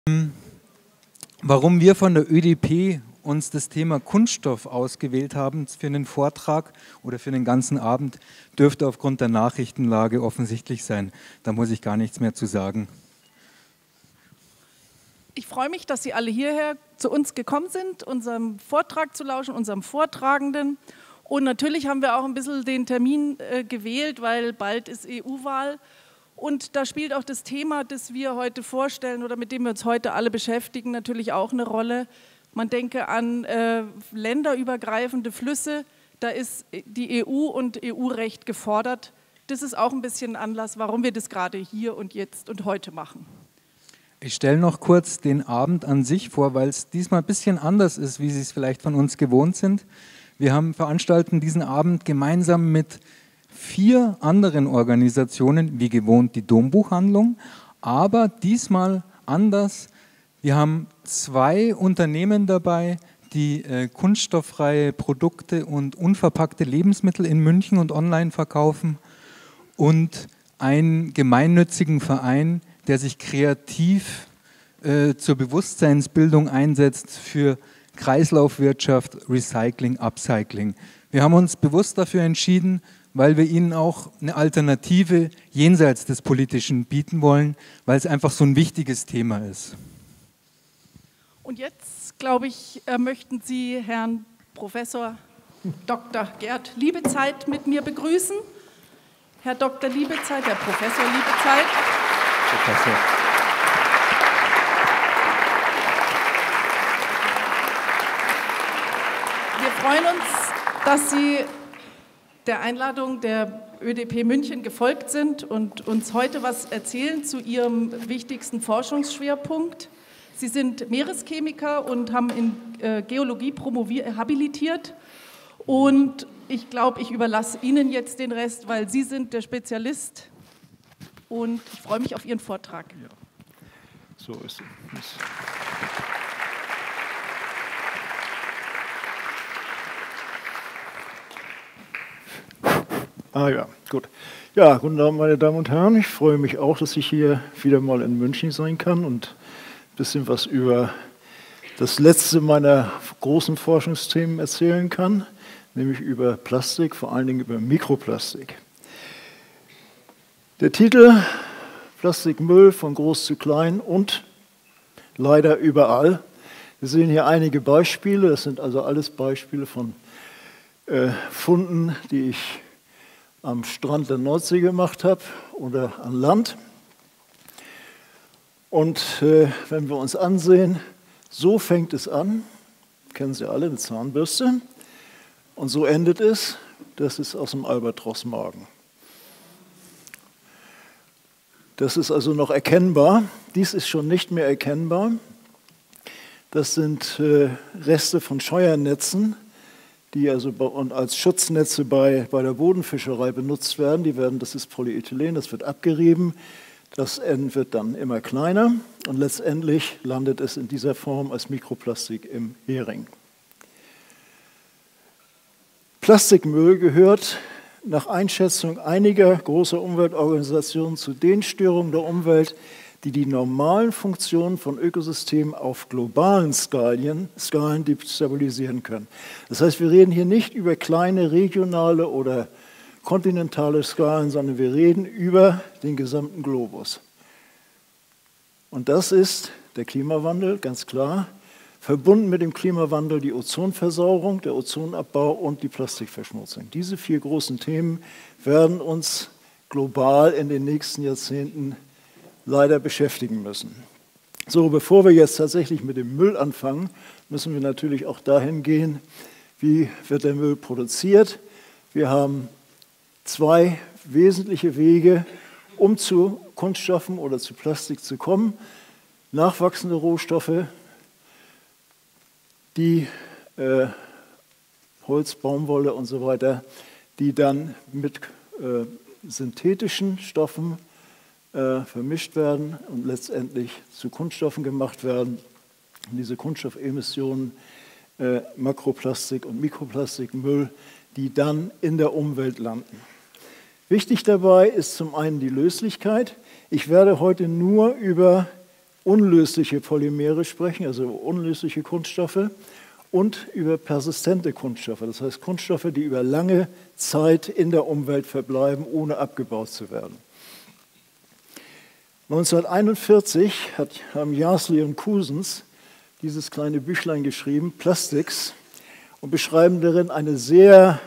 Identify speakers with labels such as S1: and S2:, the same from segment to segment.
S1: Warum wir von der ÖDP uns das Thema Kunststoff ausgewählt haben für einen Vortrag oder für den ganzen Abend, dürfte aufgrund der Nachrichtenlage offensichtlich sein. Da muss ich gar nichts mehr zu sagen.
S2: Ich freue mich, dass Sie alle hierher zu uns gekommen sind, unserem Vortrag zu lauschen, unserem Vortragenden. Und natürlich haben wir auch ein bisschen den Termin gewählt, weil bald ist EU-Wahl. Und da spielt auch das Thema, das wir heute vorstellen oder mit dem wir uns heute alle beschäftigen, natürlich auch eine Rolle. Man denke an länderübergreifende Flüsse, da ist die EU und EU-Recht gefordert. Das ist auch ein bisschen Anlass, warum wir das gerade hier und jetzt und heute machen.
S1: Ich stelle noch kurz den Abend an sich vor, weil es diesmal ein bisschen anders ist, wie Sie es vielleicht von uns gewohnt sind. Wir veranstalten diesen Abend gemeinsam mit 4 anderen Organisationen, wie gewohnt die Dombuchhandlung, aber diesmal anders. Wir haben 2 Unternehmen dabei, die kunststofffreie Produkte und unverpackte Lebensmittel in München und online verkaufen und einen gemeinnützigen Verein, der sich kreativ zur Bewusstseinsbildung einsetzt für Kreislaufwirtschaft, Recycling, Upcycling. Wir haben uns bewusst dafür entschieden, weil wir Ihnen auch eine Alternative jenseits des Politischen bieten wollen, weil es einfach so ein wichtiges Thema ist.
S2: Und jetzt, glaube ich, möchten Sie Herrn Professor Dr. Gerd Liebezeit mit mir begrüßen. Herr Dr. Liebezeit, Herr Professor Liebezeit.
S1: Professor.
S2: Wir freuen uns, dass Sie der Einladung der ÖDP München gefolgt sind und uns heute was erzählen zu Ihrem wichtigsten Forschungsschwerpunkt. Sie sind Meereschemiker und haben in Geologie habilitiert. Und ich glaube, ich überlasse Ihnen jetzt den Rest, weil Sie sind der Spezialist. Und ich freue mich auf Ihren Vortrag.
S3: Ja, so ist es. Ja, gut. Ja, guten Abend, meine Damen und Herren. Ich freue mich auch, dass ich hier wieder mal in München sein kann und ein bisschen was über das letzte meiner großen Forschungsthemen erzählen kann, nämlich über Plastik, vor allen Dingen über Mikroplastik. Der Titel Plastikmüll von groß zu klein und leider überall. Wir sehen hier einige Beispiele, das sind also alles Beispiele von Funden, die ich am Strand der Nordsee gemacht habe oder an Land. Und wenn wir uns ansehen, so fängt es an, kennen Sie alle, eine Zahnbürste, und so endet es, das ist aus dem Albatrossmagen. Das ist also noch erkennbar, dies ist schon nicht mehr erkennbar. Das sind Reste von Scheuernetzen, die also als Schutznetze bei der Bodenfischerei benutzt werden. Das ist Polyethylen, das wird abgerieben, das N wird dann immer kleiner und letztendlich landet es in dieser Form als Mikroplastik im Hering. Plastikmüll gehört nach Einschätzung einiger großer Umweltorganisationen zu den Störungen der Umwelt, die die normalen Funktionen von Ökosystemen auf globalen Skalen destabilisieren können. Das heißt, wir reden hier nicht über kleine regionale oder kontinentale Skalen, sondern wir reden über den gesamten Globus. Und das ist der Klimawandel, ganz klar, verbunden mit dem Klimawandel die Ozonversauerung, der Ozonabbau und die Plastikverschmutzung. Diese 4 großen Themen werden uns global in den nächsten Jahrzehnten leider beschäftigen müssen. So, bevor wir jetzt tatsächlich mit dem Müll anfangen, müssen wir natürlich auch dahin gehen, wie wird der Müll produziert. Wir haben 2 wesentliche Wege, um zu Kunststoffen oder zu Plastik zu kommen. Nachwachsende Rohstoffe, die Holz, Baumwolle und so weiter, die dann mit synthetischen Stoffen vermischt werden und letztendlich zu Kunststoffen gemacht werden. Und diese Kunststoffemissionen, Makroplastik und Mikroplastikmüll, die dann in der Umwelt landen. Wichtig dabei ist zum einen die Löslichkeit. Ich werde heute nur über unlösliche Polymere sprechen, also unlösliche Kunststoffe, und über persistente Kunststoffe, das heißt Kunststoffe, die über lange Zeit in der Umwelt verbleiben, ohne abgebaut zu werden. 1941 haben Jasley und Cousins dieses kleine Büchlein geschrieben, Plastics, und beschreiben darin eine sehr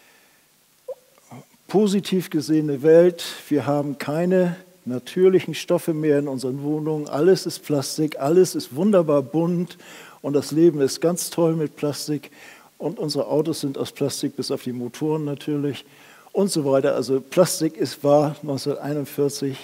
S3: positiv gesehene Welt. Wir haben keine natürlichen Stoffe mehr in unseren Wohnungen, alles ist Plastik, alles ist wunderbar bunt und das Leben ist ganz toll mit Plastik und unsere Autos sind aus Plastik, bis auf die Motoren natürlich und so weiter. Also Plastik war 1941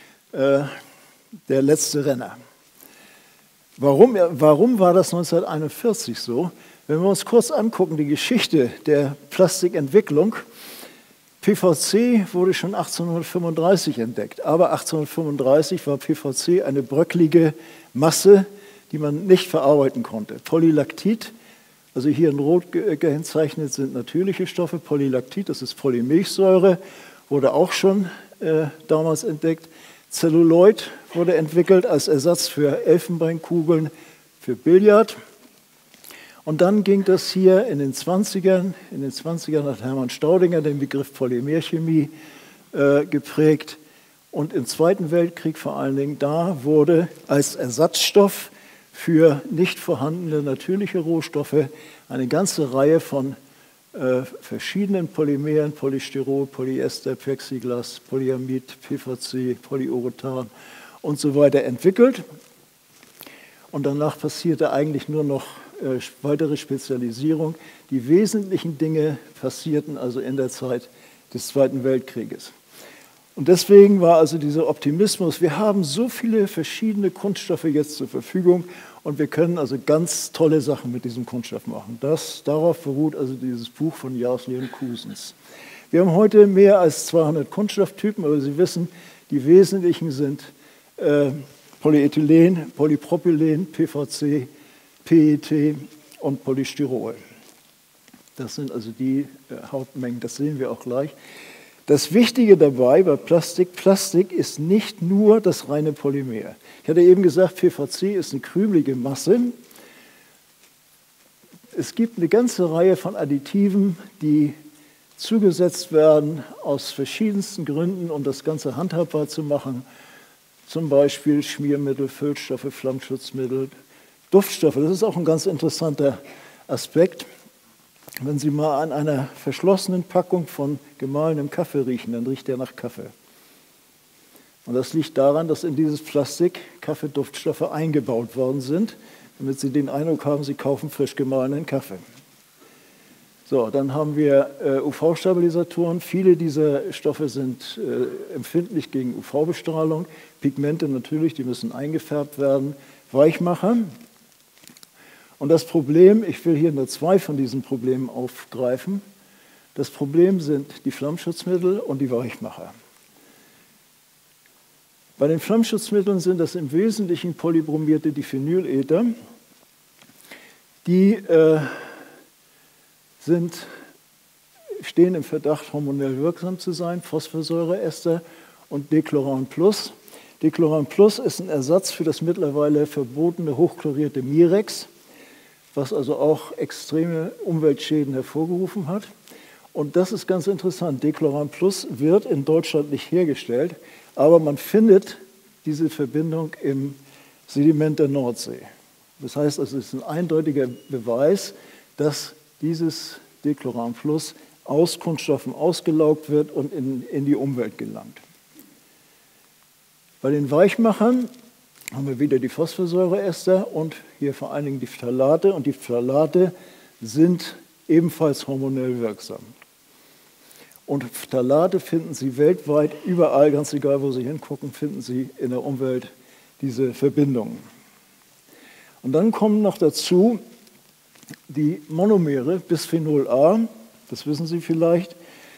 S3: der letzte Renner. Warum war das 1941 so? Wenn wir uns kurz angucken, die Geschichte der Plastikentwicklung, PVC wurde schon 1835 entdeckt, aber 1835 war PVC eine bröcklige Masse, die man nicht verarbeiten konnte. Polylactit, also hier in Rot gekennzeichnet sind natürliche Stoffe, Polylactit, das ist Polymilchsäure, wurde auch schon damals entdeckt. Celluloid wurde entwickelt als Ersatz für Elfenbeinkugeln für Billard. Und dann ging das hier in den 20ern hat Hermann Staudinger den Begriff Polymerchemie geprägt. Und im Zweiten Weltkrieg vor allen Dingen, da wurde als Ersatzstoff für nicht vorhandene natürliche Rohstoffe eine ganze Reihe von verschiedenen Polymeren, Polystyrol, Polyester, Plexiglas, Polyamid, PVC, Polyurethan und so weiter entwickelt. Und danach passierte eigentlich nur noch weitere Spezialisierung. Die wesentlichen Dinge passierten also in der Zeit des Zweiten Weltkrieges. Und deswegen war also dieser Optimismus, wir haben so viele verschiedene Kunststoffe jetzt zur Verfügung und wir können also ganz tolle Sachen mit diesem Kunststoff machen. Darauf beruht also dieses Buch von Jasley und Cousins. Wir haben heute mehr als 200 Kunststofftypen, aber Sie wissen, die wesentlichen sind Polyethylen, Polypropylen, PVC, PET und Polystyrol. Das sind also die Hauptmengen, das sehen wir auch gleich. Das Wichtige dabei bei Plastik ist nicht nur das reine Polymer. Ich hatte eben gesagt, PVC ist eine krümelige Masse. Es gibt eine ganze Reihe von Additiven, die zugesetzt werden aus verschiedensten Gründen, um das Ganze handhabbar zu machen. Zum Beispiel Schmiermittel, Füllstoffe, Flammschutzmittel, Duftstoffe. Das ist auch ein ganz interessanter Aspekt. Wenn Sie mal an einer verschlossenen Packung von gemahlenem Kaffee riechen, dann riecht der nach Kaffee. Und das liegt daran, dass in dieses Plastik Kaffeeduftstoffe eingebaut worden sind, damit Sie den Eindruck haben, Sie kaufen frisch gemahlenen Kaffee. So, dann haben wir UV-Stabilisatoren. Viele dieser Stoffe sind empfindlich gegen UV-Bestrahlung. Pigmente natürlich, die müssen eingefärbt werden. Weichmacher. Und das Problem, ich will hier nur zwei von diesen Problemen aufgreifen. Das Problem sind die Flammschutzmittel und die Weichmacher. Bei den Flammschutzmitteln sind das im Wesentlichen polybromierte Diphenylether. Die stehen im Verdacht, hormonell wirksam zu sein, Phosphorsäureester und Dechloran Plus. Dechloran Plus ist ein Ersatz für das mittlerweile verbotene hochchlorierte Mirex, was also auch extreme Umweltschäden hervorgerufen hat. Und das ist ganz interessant. Dechloran Plus wird in Deutschland nicht hergestellt, aber man findet diese Verbindung im Sediment der Nordsee. Das heißt, es ist ein eindeutiger Beweis, dass dieses Dechloran Plus aus Kunststoffen ausgelaugt wird und in die Umwelt gelangt. Bei den Weichmachern haben wir wieder die Phosphorsäureester und hier vor allen Dingen die Phthalate. Und die Phthalate sind ebenfalls hormonell wirksam. Und Phthalate finden Sie weltweit überall, ganz egal, wo Sie hingucken, finden Sie in der Umwelt diese Verbindungen. Und dann kommen noch dazu die Monomere, Bisphenol A, das wissen Sie vielleicht,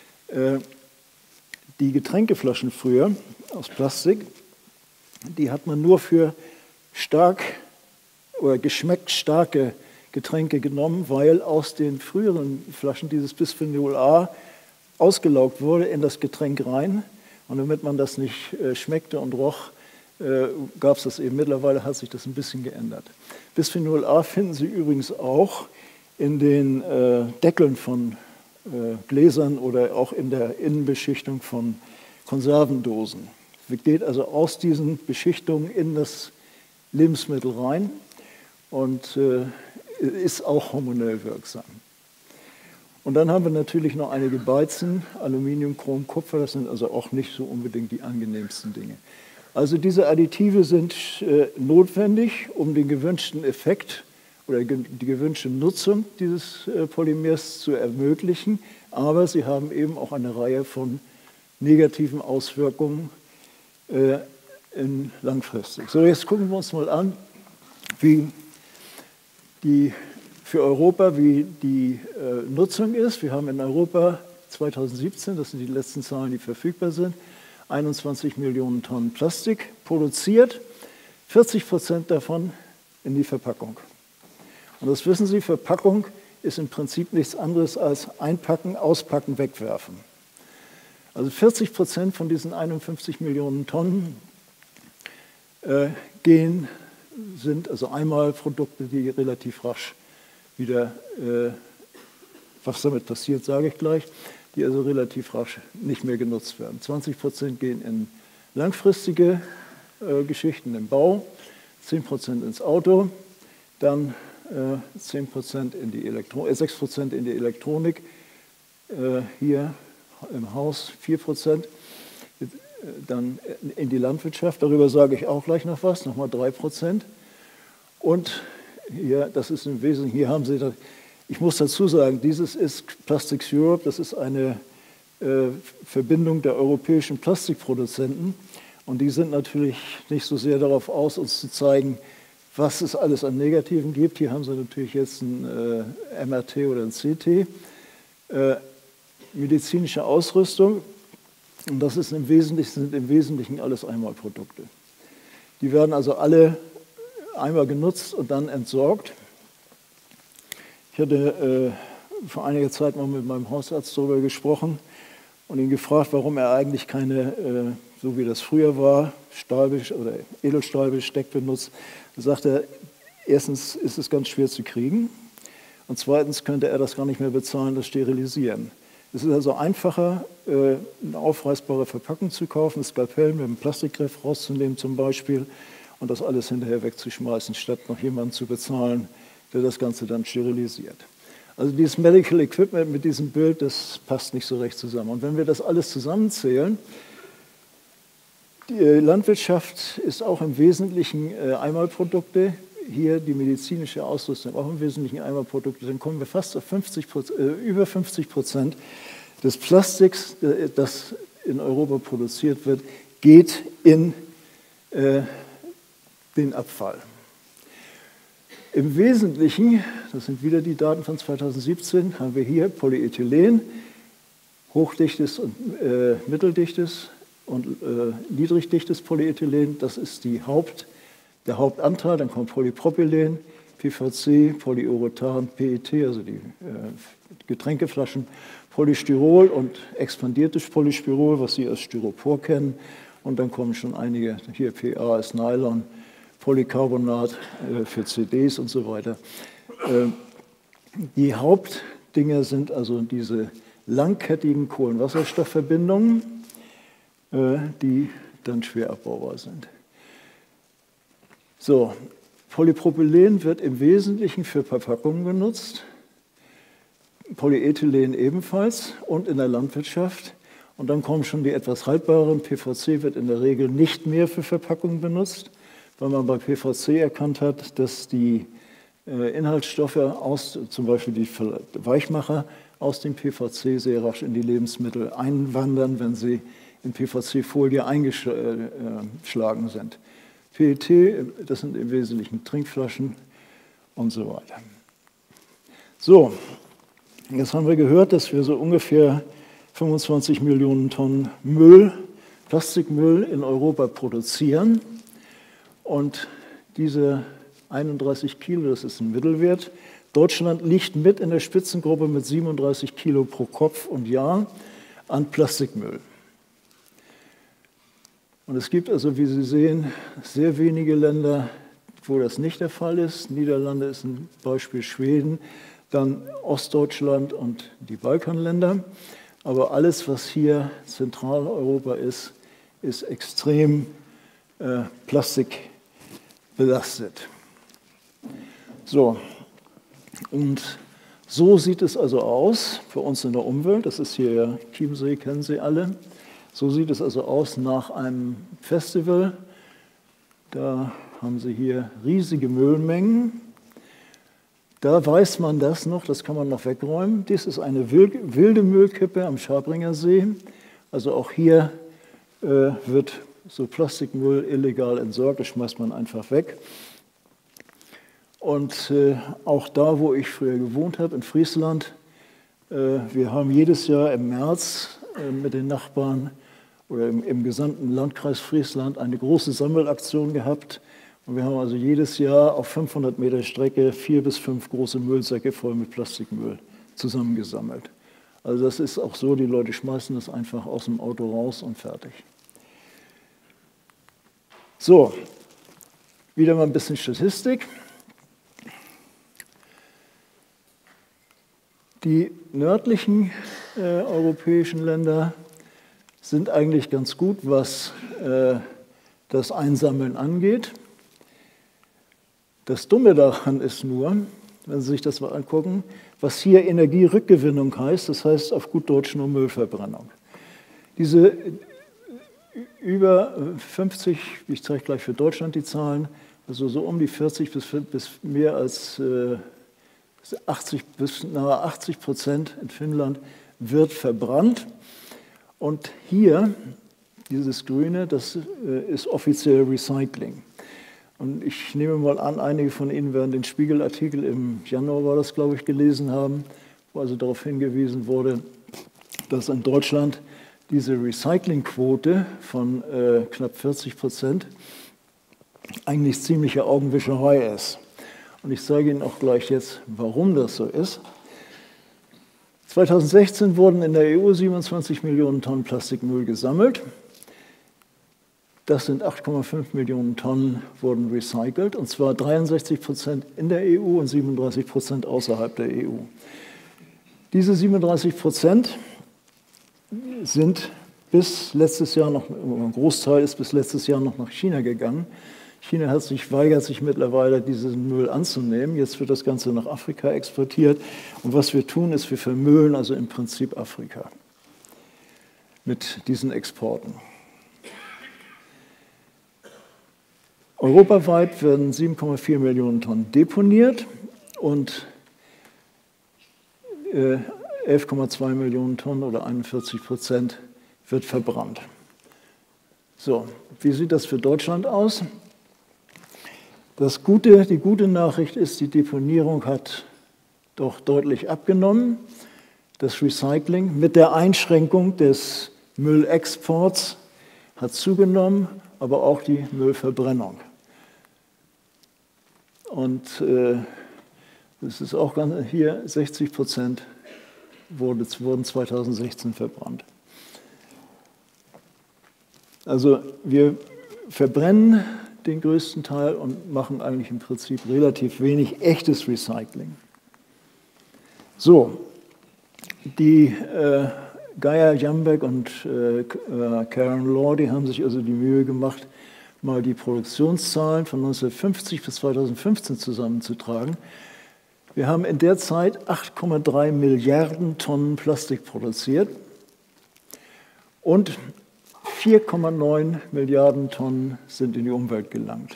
S3: die Getränkeflaschen früher aus Plastik, die hat man nur für stark oder geschmeckt starke Getränke genommen, weil aus den früheren Flaschen dieses Bisphenol A ausgelaugt wurde in das Getränk rein. Und damit man das nicht schmeckte und roch, gab es das eben. Mittlerweile hat sich das ein bisschen geändert. Bisphenol A finden Sie übrigens auch in den Deckeln von Gläsern oder auch in der Innenbeschichtung von Konservendosen. Es geht also aus diesen Beschichtungen in das Lebensmittel rein und ist auch hormonell wirksam. Und dann haben wir natürlich noch einige Beizen, Aluminium, Chrom, Kupfer, das sind also auch nicht so unbedingt die angenehmsten Dinge. Also diese Additive sind notwendig, um den gewünschten Effekt oder die gewünschte Nutzung dieses Polymers zu ermöglichen, aber sie haben eben auch eine Reihe von negativen Auswirkungen langfristig. So, jetzt gucken wir uns mal an, wie für Europa, wie die Nutzung ist. Wir haben in Europa 2017, das sind die letzten Zahlen, die verfügbar sind, 21 Millionen Tonnen Plastik produziert, 40% davon in die Verpackung. Und das wissen Sie, Verpackung ist im Prinzip nichts anderes als einpacken, auspacken, wegwerfen. Also 40% von diesen 51 Millionen Tonnen sind also Einmalprodukte, die relativ rasch wieder, was damit passiert, sage ich gleich, die also relativ rasch nicht mehr genutzt werden. 20% gehen in langfristige Geschichten im Bau, 10% ins Auto, dann 6% in die Elektronik, hier im Haus 4%, dann in die Landwirtschaft, darüber sage ich auch gleich noch was, nochmal 3%. Und hier, das ist im Wesentlichen, hier haben Sie, ich muss dazu sagen, dieses ist Plastics Europe, das ist eine Verbindung der europäischen Plastikproduzenten und die sind natürlich nicht so sehr darauf aus, uns zu zeigen, was es alles an Negativen gibt. Hier haben Sie natürlich jetzt ein MRT oder ein CT, medizinische Ausrüstung, und das ist sind im Wesentlichen alles Einmalprodukte. Die werden also alle einmal genutzt und dann entsorgt. Ich hatte vor einiger Zeit mal mit meinem Hausarzt darüber gesprochen und ihn gefragt, warum er eigentlich keine, so wie das früher war, oder Edelstahlbesteck benutzt. Da sagt er, erstens ist es ganz schwer zu kriegen und zweitens könnte er das gar nicht mehr bezahlen, das Sterilisieren. Es ist also einfacher, eine aufreißbare Verpackung zu kaufen, ein Skalpell mit einem Plastikgriff rauszunehmen zum Beispiel und das alles hinterher wegzuschmeißen, statt noch jemanden zu bezahlen, der das Ganze dann sterilisiert. Also dieses Medical Equipment mit diesem Bild, das passt nicht so recht zusammen. Und wenn wir das alles zusammenzählen, die Landwirtschaft ist auch im Wesentlichen Einmalprodukte, hier die medizinische Ausrüstung auch im Wesentlichen Einmalprodukte, dann kommen wir fast auf über 50% des Plastiks, das in Europa produziert wird, geht in den Abfall. Im Wesentlichen, das sind wieder die Daten von 2017, haben wir hier Polyethylen, hochdichtes und mitteldichtes und niedrigdichtes Polyethylen, das ist der Hauptanteil, dann kommt Polypropylen, PVC, Polyurethan, PET, also die Getränkeflaschen, Polystyrol und expandiertes Polystyrol, was Sie als Styropor kennen, und dann kommen schon einige, hier PA ist Nylon, Polycarbonat für CDs und so weiter. Die Hauptdinger sind also diese langkettigen Kohlenwasserstoffverbindungen, die dann schwer abbaubar sind. So, Polypropylen wird im Wesentlichen für Verpackungen genutzt, Polyethylen ebenfalls und in der Landwirtschaft. Und dann kommen schon die etwas haltbareren. PVC wird in der Regel nicht mehr für Verpackungen benutzt, weil man bei PVC erkannt hat, dass die Inhaltsstoffe zum Beispiel die Weichmacher aus dem PVC sehr rasch in die Lebensmittel einwandern, wenn sie in PVC-Folie eingeschlagen sind. PET, das sind im Wesentlichen Trinkflaschen und so weiter. So, jetzt haben wir gehört, dass wir so ungefähr 25 Millionen Tonnen Plastikmüll in Europa produzieren. Und diese 31 Kilo, das ist ein Mittelwert. Deutschland liegt mit in der Spitzengruppe mit 37 Kilo pro Kopf und Jahr an Plastikmüll. Und es gibt also, wie Sie sehen, sehr wenige Länder, wo das nicht der Fall ist. Niederlande ist ein Beispiel, Schweden, dann Ostdeutschland und die Balkanländer. Aber alles, was hier Zentraleuropa ist, ist extrem plastikbelastet. So, und so sieht es also aus für uns in der Umwelt. Das ist hier ja Chiemsee, kennen Sie alle. So sieht es also aus nach einem Festival. Da haben Sie hier riesige Müllmengen. Da weiß man das noch, das kann man noch wegräumen. Dies ist eine wilde Müllkippe am Schabringer See. Also auch hier wird so Plastikmüll illegal entsorgt, das schmeißt man einfach weg. Und auch da, wo ich früher gewohnt habe, in Friesland, wir haben jedes Jahr im März mit den Nachbarn oder im gesamten Landkreis Friesland eine große Sammelaktion gehabt. Und wir haben also jedes Jahr auf 500 Meter Strecke 4 bis 5 große Müllsäcke voll mit Plastikmüll zusammengesammelt. Also das ist auch so, die Leute schmeißen das einfach aus dem Auto raus und fertig. So, wieder mal ein bisschen Statistik. Die nördlichen europäischen Länder sind eigentlich ganz gut, was das Einsammeln angeht. Das Dumme daran ist nur, wenn Sie sich das mal angucken, was hier Energierückgewinnung heißt, das heißt auf gut Deutsch nur Müllverbrennung. Diese über 50, ich zeige gleich für Deutschland die Zahlen, also so um die 40 bis mehr als 80 bis nahe 80% in Finnland wird verbrannt. Und hier, dieses Grüne, das ist offiziell Recycling. Und ich nehme mal an, einige von Ihnen werden den Spiegel-Artikel im Januar, war das, glaube ich, gelesen haben, wo also darauf hingewiesen wurde, dass in Deutschland diese Recyclingquote von knapp 40% eigentlich ziemliche Augenwischerei ist. Und ich zeige Ihnen auch gleich jetzt, warum das so ist. 2016 wurden in der EU 27 Millionen Tonnen Plastikmüll gesammelt. Das sind 8,5 Millionen Tonnen wurden recycelt, und zwar 63% in der EU und 37% außerhalb der EU. Diese 37% sind bis letztes Jahr noch, ein Großteil ist bis letztes Jahr noch nach China gegangen. China weigert sich mittlerweile, diesen Müll anzunehmen. Jetzt wird das Ganze nach Afrika exportiert. Und was wir tun, ist, wir vermüllen also im Prinzip Afrika mit diesen Exporten. Europaweit werden 7,4 Millionen Tonnen deponiert und 11,2 Millionen Tonnen oder 41% wird verbrannt. So, wie sieht das für Deutschland aus? Die gute Nachricht ist, die Deponierung hat doch deutlich abgenommen. Das Recycling mit der Einschränkung des Müllexports hat zugenommen, aber auch die Müllverbrennung. Und das ist auch hier 60% wurden 2016 verbrannt. Also wir verbrennen den größten Teil und machen eigentlich im Prinzip relativ wenig echtes Recycling. So, die Geyer, Jambeck und Karen Law, die haben sich also die Mühe gemacht, mal die Produktionszahlen von 1950 bis 2015 zusammenzutragen. Wir haben in der Zeit 8,3 Milliarden Tonnen Plastik produziert und 4,9 Milliarden Tonnen sind in die Umwelt gelangt.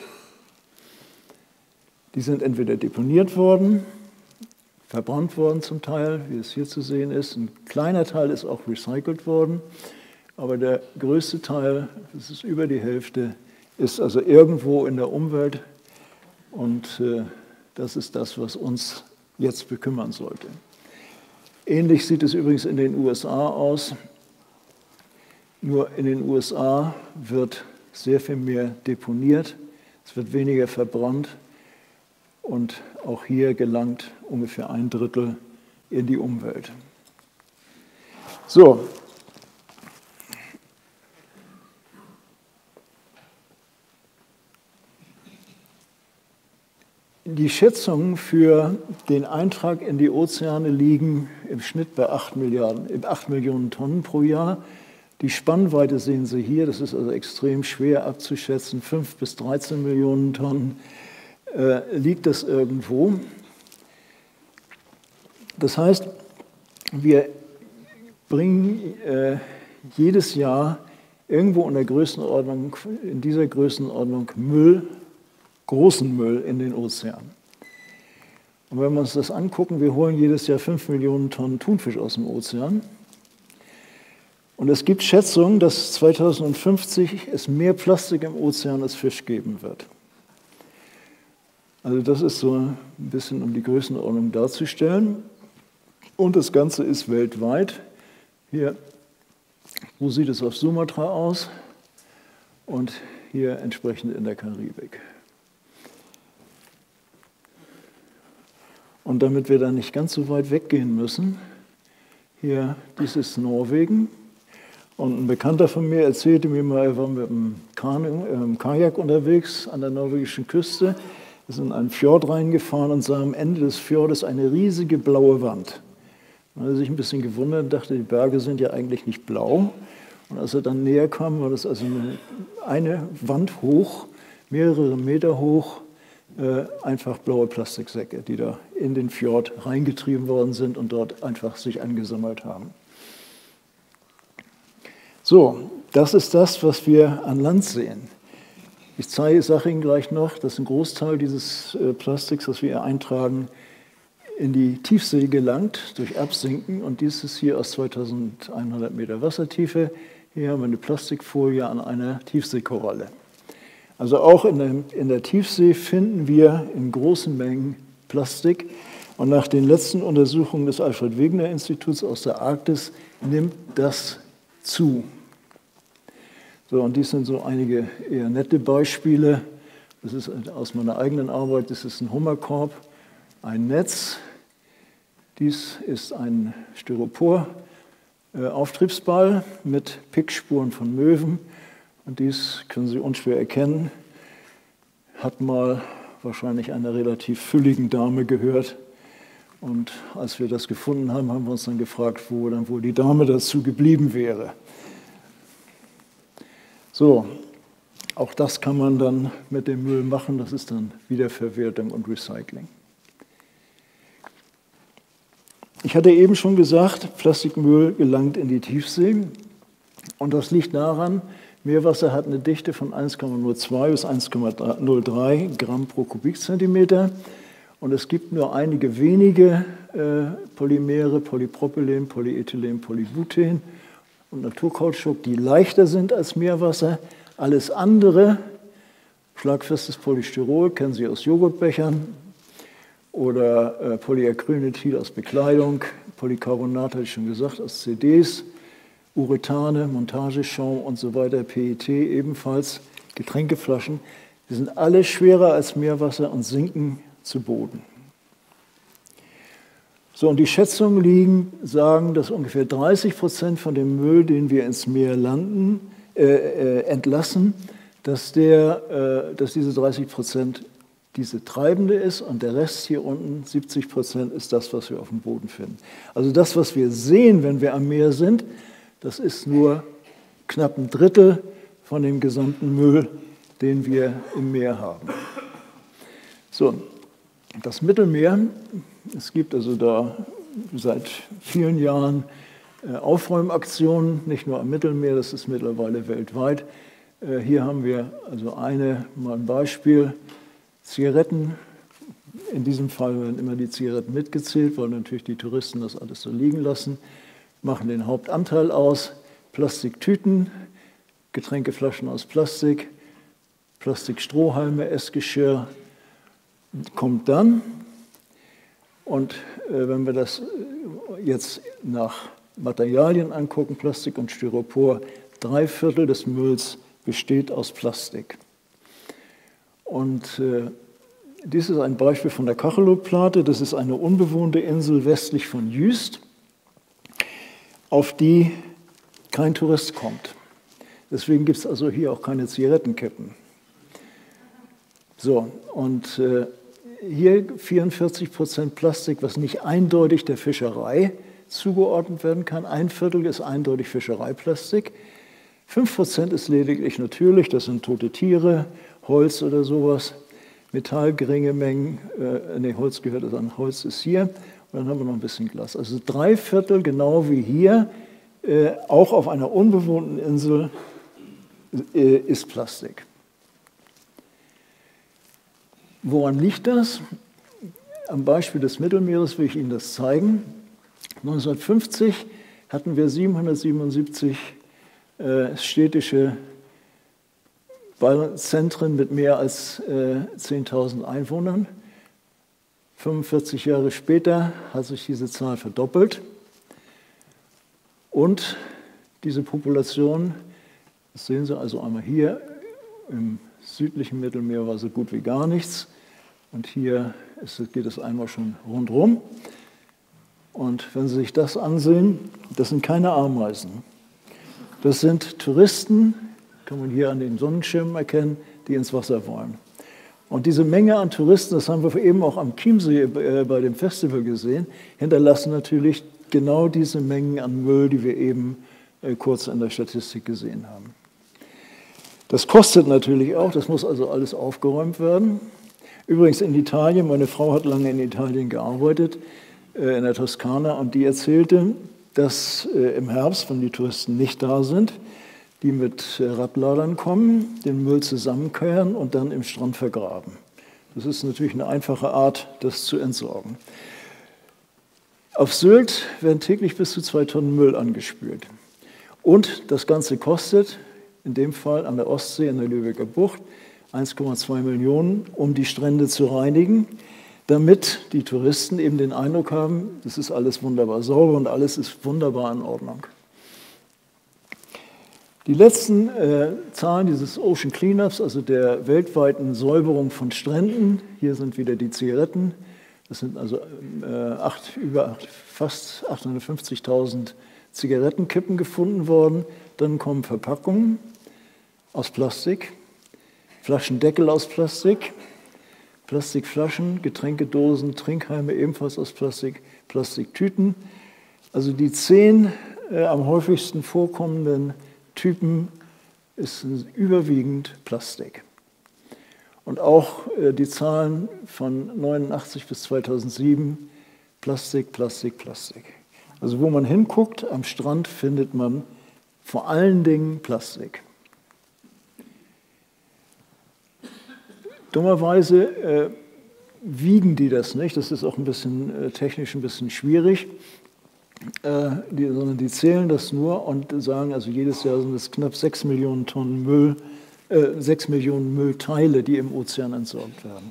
S3: Die sind entweder deponiert worden, verbrannt worden zum Teil, wie es hier zu sehen ist. Ein kleiner Teil ist auch recycelt worden, aber der größte Teil, das ist über die Hälfte, ist also irgendwo in der Umwelt, und das ist das, was uns jetzt bekümmern sollte. Ähnlich sieht es übrigens in den USA aus. Nur in den USA wird sehr viel mehr deponiert, es wird weniger verbrannt und auch hier gelangt ungefähr 1/3 in die Umwelt. So, Die Schätzungen für den Eintrag in die Ozeane liegen im Schnitt bei 8 Millionen Tonnen pro Jahr. Die Spannweite sehen Sie hier, das ist also extrem schwer abzuschätzen, 5 bis 13 Millionen Tonnen liegt das irgendwo. Das heißt, wir bringen jedes Jahr irgendwo in dieser Größenordnung Müll, großen Müll in den Ozean. Und wenn wir uns das angucken, wir holen jedes Jahr 5 Millionen Tonnen Thunfisch aus dem Ozean. Und es gibt Schätzungen, dass 2050 es mehr Plastik im Ozean als Fisch geben wird. Also das ist so ein bisschen, um die Größenordnung darzustellen. Und das Ganze ist weltweit. Hier, so sieht es auf Sumatra aus und hier entsprechend in der Karibik. Und damit wir da nicht ganz so weit weggehen müssen, hier, dies ist Norwegen. Und ein Bekannter von mir erzählte mir mal, er war mit dem Kajak unterwegs an der norwegischen Küste, ist in einen Fjord reingefahren und sah am Ende des Fjordes eine riesige blaue Wand. Und er hat sich ein bisschen gewundert und dachte, die Berge sind ja eigentlich nicht blau. Und als er dann näher kam, war das also eine Wand hoch, mehrere Meter hoch, einfach blaue Plastiksäcke, die da in den Fjord reingetrieben worden sind und dort einfach sich angesammelt haben. So, das ist das, was wir an Land sehen. Ich sage Ihnen gleich noch, dass ein Großteil dieses Plastiks, das wir hier eintragen, in die Tiefsee gelangt durch Absinken. Und dies ist hier aus 2100 Meter Wassertiefe. Hier haben wir eine Plastikfolie an einer Tiefseekoralle. Also auch in der Tiefsee finden wir in großen Mengen Plastik. Und nach den letzten Untersuchungen des Alfred-Wegener-Instituts aus der Arktis nimmt das zu. So, und dies sind so einige eher nette Beispiele. Das ist aus meiner eigenen Arbeit. Das ist ein Hummerkorb, ein Netz. Dies ist ein Styropor-Auftriebsball mit Pickspuren von Möwen. Und dies können Sie unschwer erkennen, hat mal wahrscheinlich einer relativ fülligen Dame gehört. Und als wir das gefunden haben, haben wir uns dann gefragt, wo dann wohl die Dame dazu geblieben wäre. So, auch das kann man dann mit dem Müll machen. Das ist dann Wiederverwertung und Recycling. Ich hatte eben schon gesagt, Plastikmüll gelangt in die Tiefsee. Und das liegt daran, Meerwasser hat eine Dichte von 1,02 bis 1,03 Gramm pro Kubikzentimeter. Und es gibt nur einige wenige Polymere, Polypropylen, Polyethylen, Polybuten und Naturkautschuk, die leichter sind als Meerwasser. Alles andere, schlagfestes Polystyrol, kennen Sie aus Joghurtbechern, oder Polyacrylonitrile aus Bekleidung, Polycarbonat, hatte ich schon gesagt, aus CDs, Urethane, Montageschaum und so weiter, PET ebenfalls, Getränkeflaschen. Die sind alle schwerer als Meerwasser und sinken zu Boden. So, und die Schätzungen sagen, dass ungefähr 30% von dem Müll, den wir ins Meer entlassen, dass diese 30% diese treibende ist und der Rest hier unten, 70%, ist das, was wir auf dem Boden finden. Also das, was wir sehen, wenn wir am Meer sind, das ist nur knapp ein Drittel von dem gesamten Müll, den wir im Meer haben. So, das Mittelmeer, es gibt also da seit vielen Jahren Aufräumaktionen, nicht nur am Mittelmeer, das ist mittlerweile weltweit. Hier haben wir also mal ein Beispiel, Zigaretten. In diesem Fall werden immer die Zigaretten mitgezählt, weil natürlich die Touristen das alles so liegen lassen, machen den Hauptanteil aus. Plastiktüten, Getränkeflaschen aus Plastik, Plastikstrohhalme, Essgeschirr kommt dann. Und wenn wir das jetzt nach Materialien angucken, Plastik und Styropor, 3/4 des Mülls besteht aus Plastik. Und dies ist ein Beispiel von der Kachelow-Plate. Das ist eine unbewohnte Insel westlich von Jüst, auf die kein Tourist kommt. Deswegen gibt es also hier auch keine Zigarettenkippen. So, und hier 44% Plastik, was nicht eindeutig der Fischerei zugeordnet werden kann. 1/4 ist eindeutig Fischereiplastik. 5% ist lediglich natürlich, das sind tote Tiere, Holz oder sowas. Metall, geringe Mengen, Holz gehört also an, Holz ist hier. Und dann haben wir noch ein bisschen Glas. Also 3/4, genau wie hier, auch auf einer unbewohnten Insel, ist Plastik. Woran liegt das? Am Beispiel des Mittelmeeres will ich Ihnen das zeigen. 1950 hatten wir 777 städtische Zentren mit mehr als 10.000 Einwohnern. 45 Jahre später hat sich diese Zahl verdoppelt. Und diese Population, das sehen Sie also einmal hier, im südlichen Mittelmeer war so gut wie gar nichts. Und hier geht es einmal schon rundherum. Und wenn Sie sich das ansehen, das sind keine Ameisen. Das sind Touristen, kann man hier an den Sonnenschirmen erkennen, die ins Wasser wollen. Und diese Menge an Touristen, das haben wir eben auch am Chiemsee bei dem Festival gesehen, hinterlassen natürlich genau diese Mengen an Müll, die wir eben kurz in der Statistik gesehen haben. Das kostet natürlich auch, das muss also alles aufgeräumt werden. Übrigens in Italien, meine Frau hat lange in Italien gearbeitet, in der Toskana, und die erzählte, dass im Herbst, wenn die Touristen nicht da sind, die mit Radladern kommen, den Müll zusammenkehren und dann im Strand vergraben. Das ist natürlich eine einfache Art, das zu entsorgen. Auf Sylt werden täglich bis zu 2 Tonnen Müll angespült. Und das Ganze kostet, in dem Fall an der Ostsee in der Lübecker Bucht, 1,2 Millionen, um die Strände zu reinigen, damit die Touristen eben den Eindruck haben, das ist alles wunderbar sauber und alles ist wunderbar in Ordnung. Die letzten Zahlen dieses Ocean Cleanups, also der weltweiten Säuberung von Stränden, hier sind wieder die Zigaretten, das sind also fast 850.000 Zigarettenkippen gefunden worden. Dann kommen Verpackungen aus Plastik, Flaschendeckel aus Plastik, Plastikflaschen, Getränkedosen, Trinkhalme ebenfalls aus Plastik, Plastiktüten. Also die 10 am häufigsten vorkommenden Typen ist überwiegend Plastik. Und auch die Zahlen von 1989 bis 2007, Plastik, Plastik, Plastik. Also wo man hinguckt, am Strand findet man vor allen Dingen Plastik. Dummerweise wiegen die das nicht, das ist auch ein bisschen technisch ein bisschen schwierig, sondern die zählen das nur und sagen, also jedes Jahr sind es knapp 6 Millionen Tonnen Müll, 6 Millionen Müllteile, die im Ozean entsorgt werden.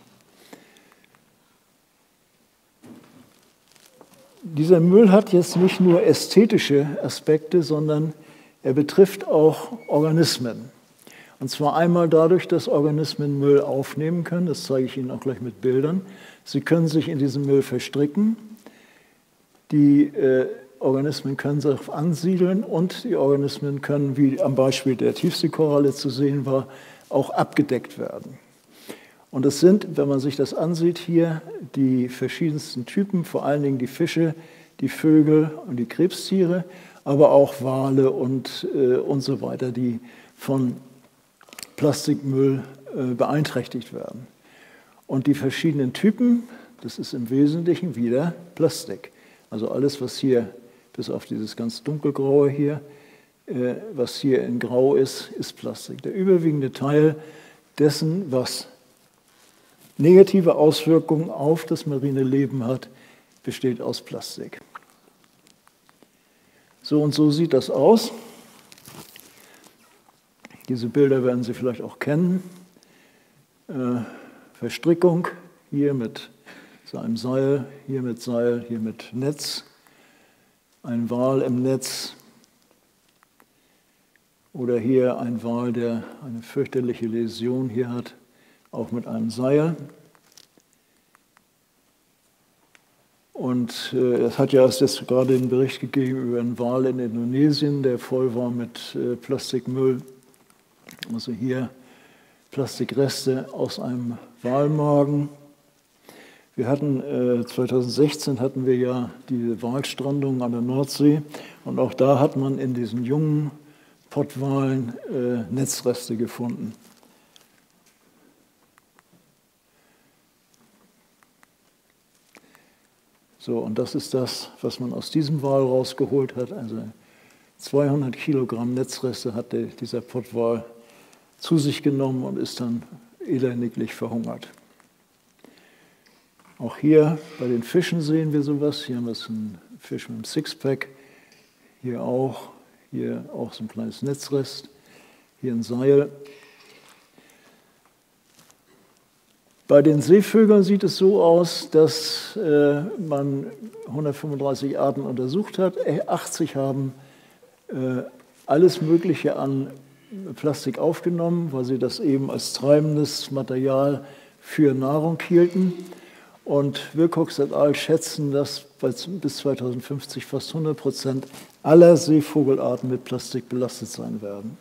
S3: Dieser Müll hat jetzt nicht nur ästhetische Aspekte, sondern er betrifft auch Organismen. Und zwar einmal dadurch, dass Organismen Müll aufnehmen können, das zeige ich Ihnen auch gleich mit Bildern. Sie können sich in diesem Müll verstricken, die Organismen können sich ansiedeln und die Organismen können, wie am Beispiel der Tiefseekoralle zu sehen war, auch abgedeckt werden. Und es sind, wenn man sich das ansieht, hier die verschiedensten Typen, vor allen Dingen die Fische, die Vögel und die Krebstiere, aber auch Wale und so weiter, die von Plastikmüll beeinträchtigt werden. Und die verschiedenen Typen, das ist im Wesentlichen wieder Plastik. Also alles, was hier, bis auf dieses ganz dunkelgraue hier, was hier in Grau ist, ist Plastik. Der überwiegende Teil dessen, was negative Auswirkungen auf das marine Leben hat, besteht aus Plastik. So und so sieht das aus. Diese Bilder werden Sie vielleicht auch kennen. Verstrickung, hier mit seinem Seil, hier mit Netz. Ein Wal im Netz. Oder hier ein Wal, der eine fürchterliche Läsion hier hat, auch mit einem Seil. Und es hat ja erst jetzt gerade einen Bericht gegeben über einen Wal in Indonesien, der voll war mit Plastikmüll. Also hier Plastikreste aus einem Walmagen. Wir hatten 2016 hatten wir ja die Walstrandung an der Nordsee und auch da hat man in diesen jungen Pottwalen Netzreste gefunden. So, und das ist das, was man aus diesem Wal rausgeholt hat. Also 200 Kilogramm Netzreste hat dieser Pottwal zu sich genommen und ist dann elendiglich verhungert. Auch hier bei den Fischen sehen wir sowas. Hier haben wir einen Fisch mit einem Sixpack. Hier auch so ein kleines Netzrest. Hier ein Seil. Bei den Seevögeln sieht es so aus, dass man 135 Arten untersucht hat. 80 haben alles Mögliche an Plastik aufgenommen, weil sie das eben als treibendes Material für Nahrung hielten. Und Wilcox et al. Schätzen, dass bis 2050 fast 100% aller Seevogelarten mit Plastik belastet sein werden.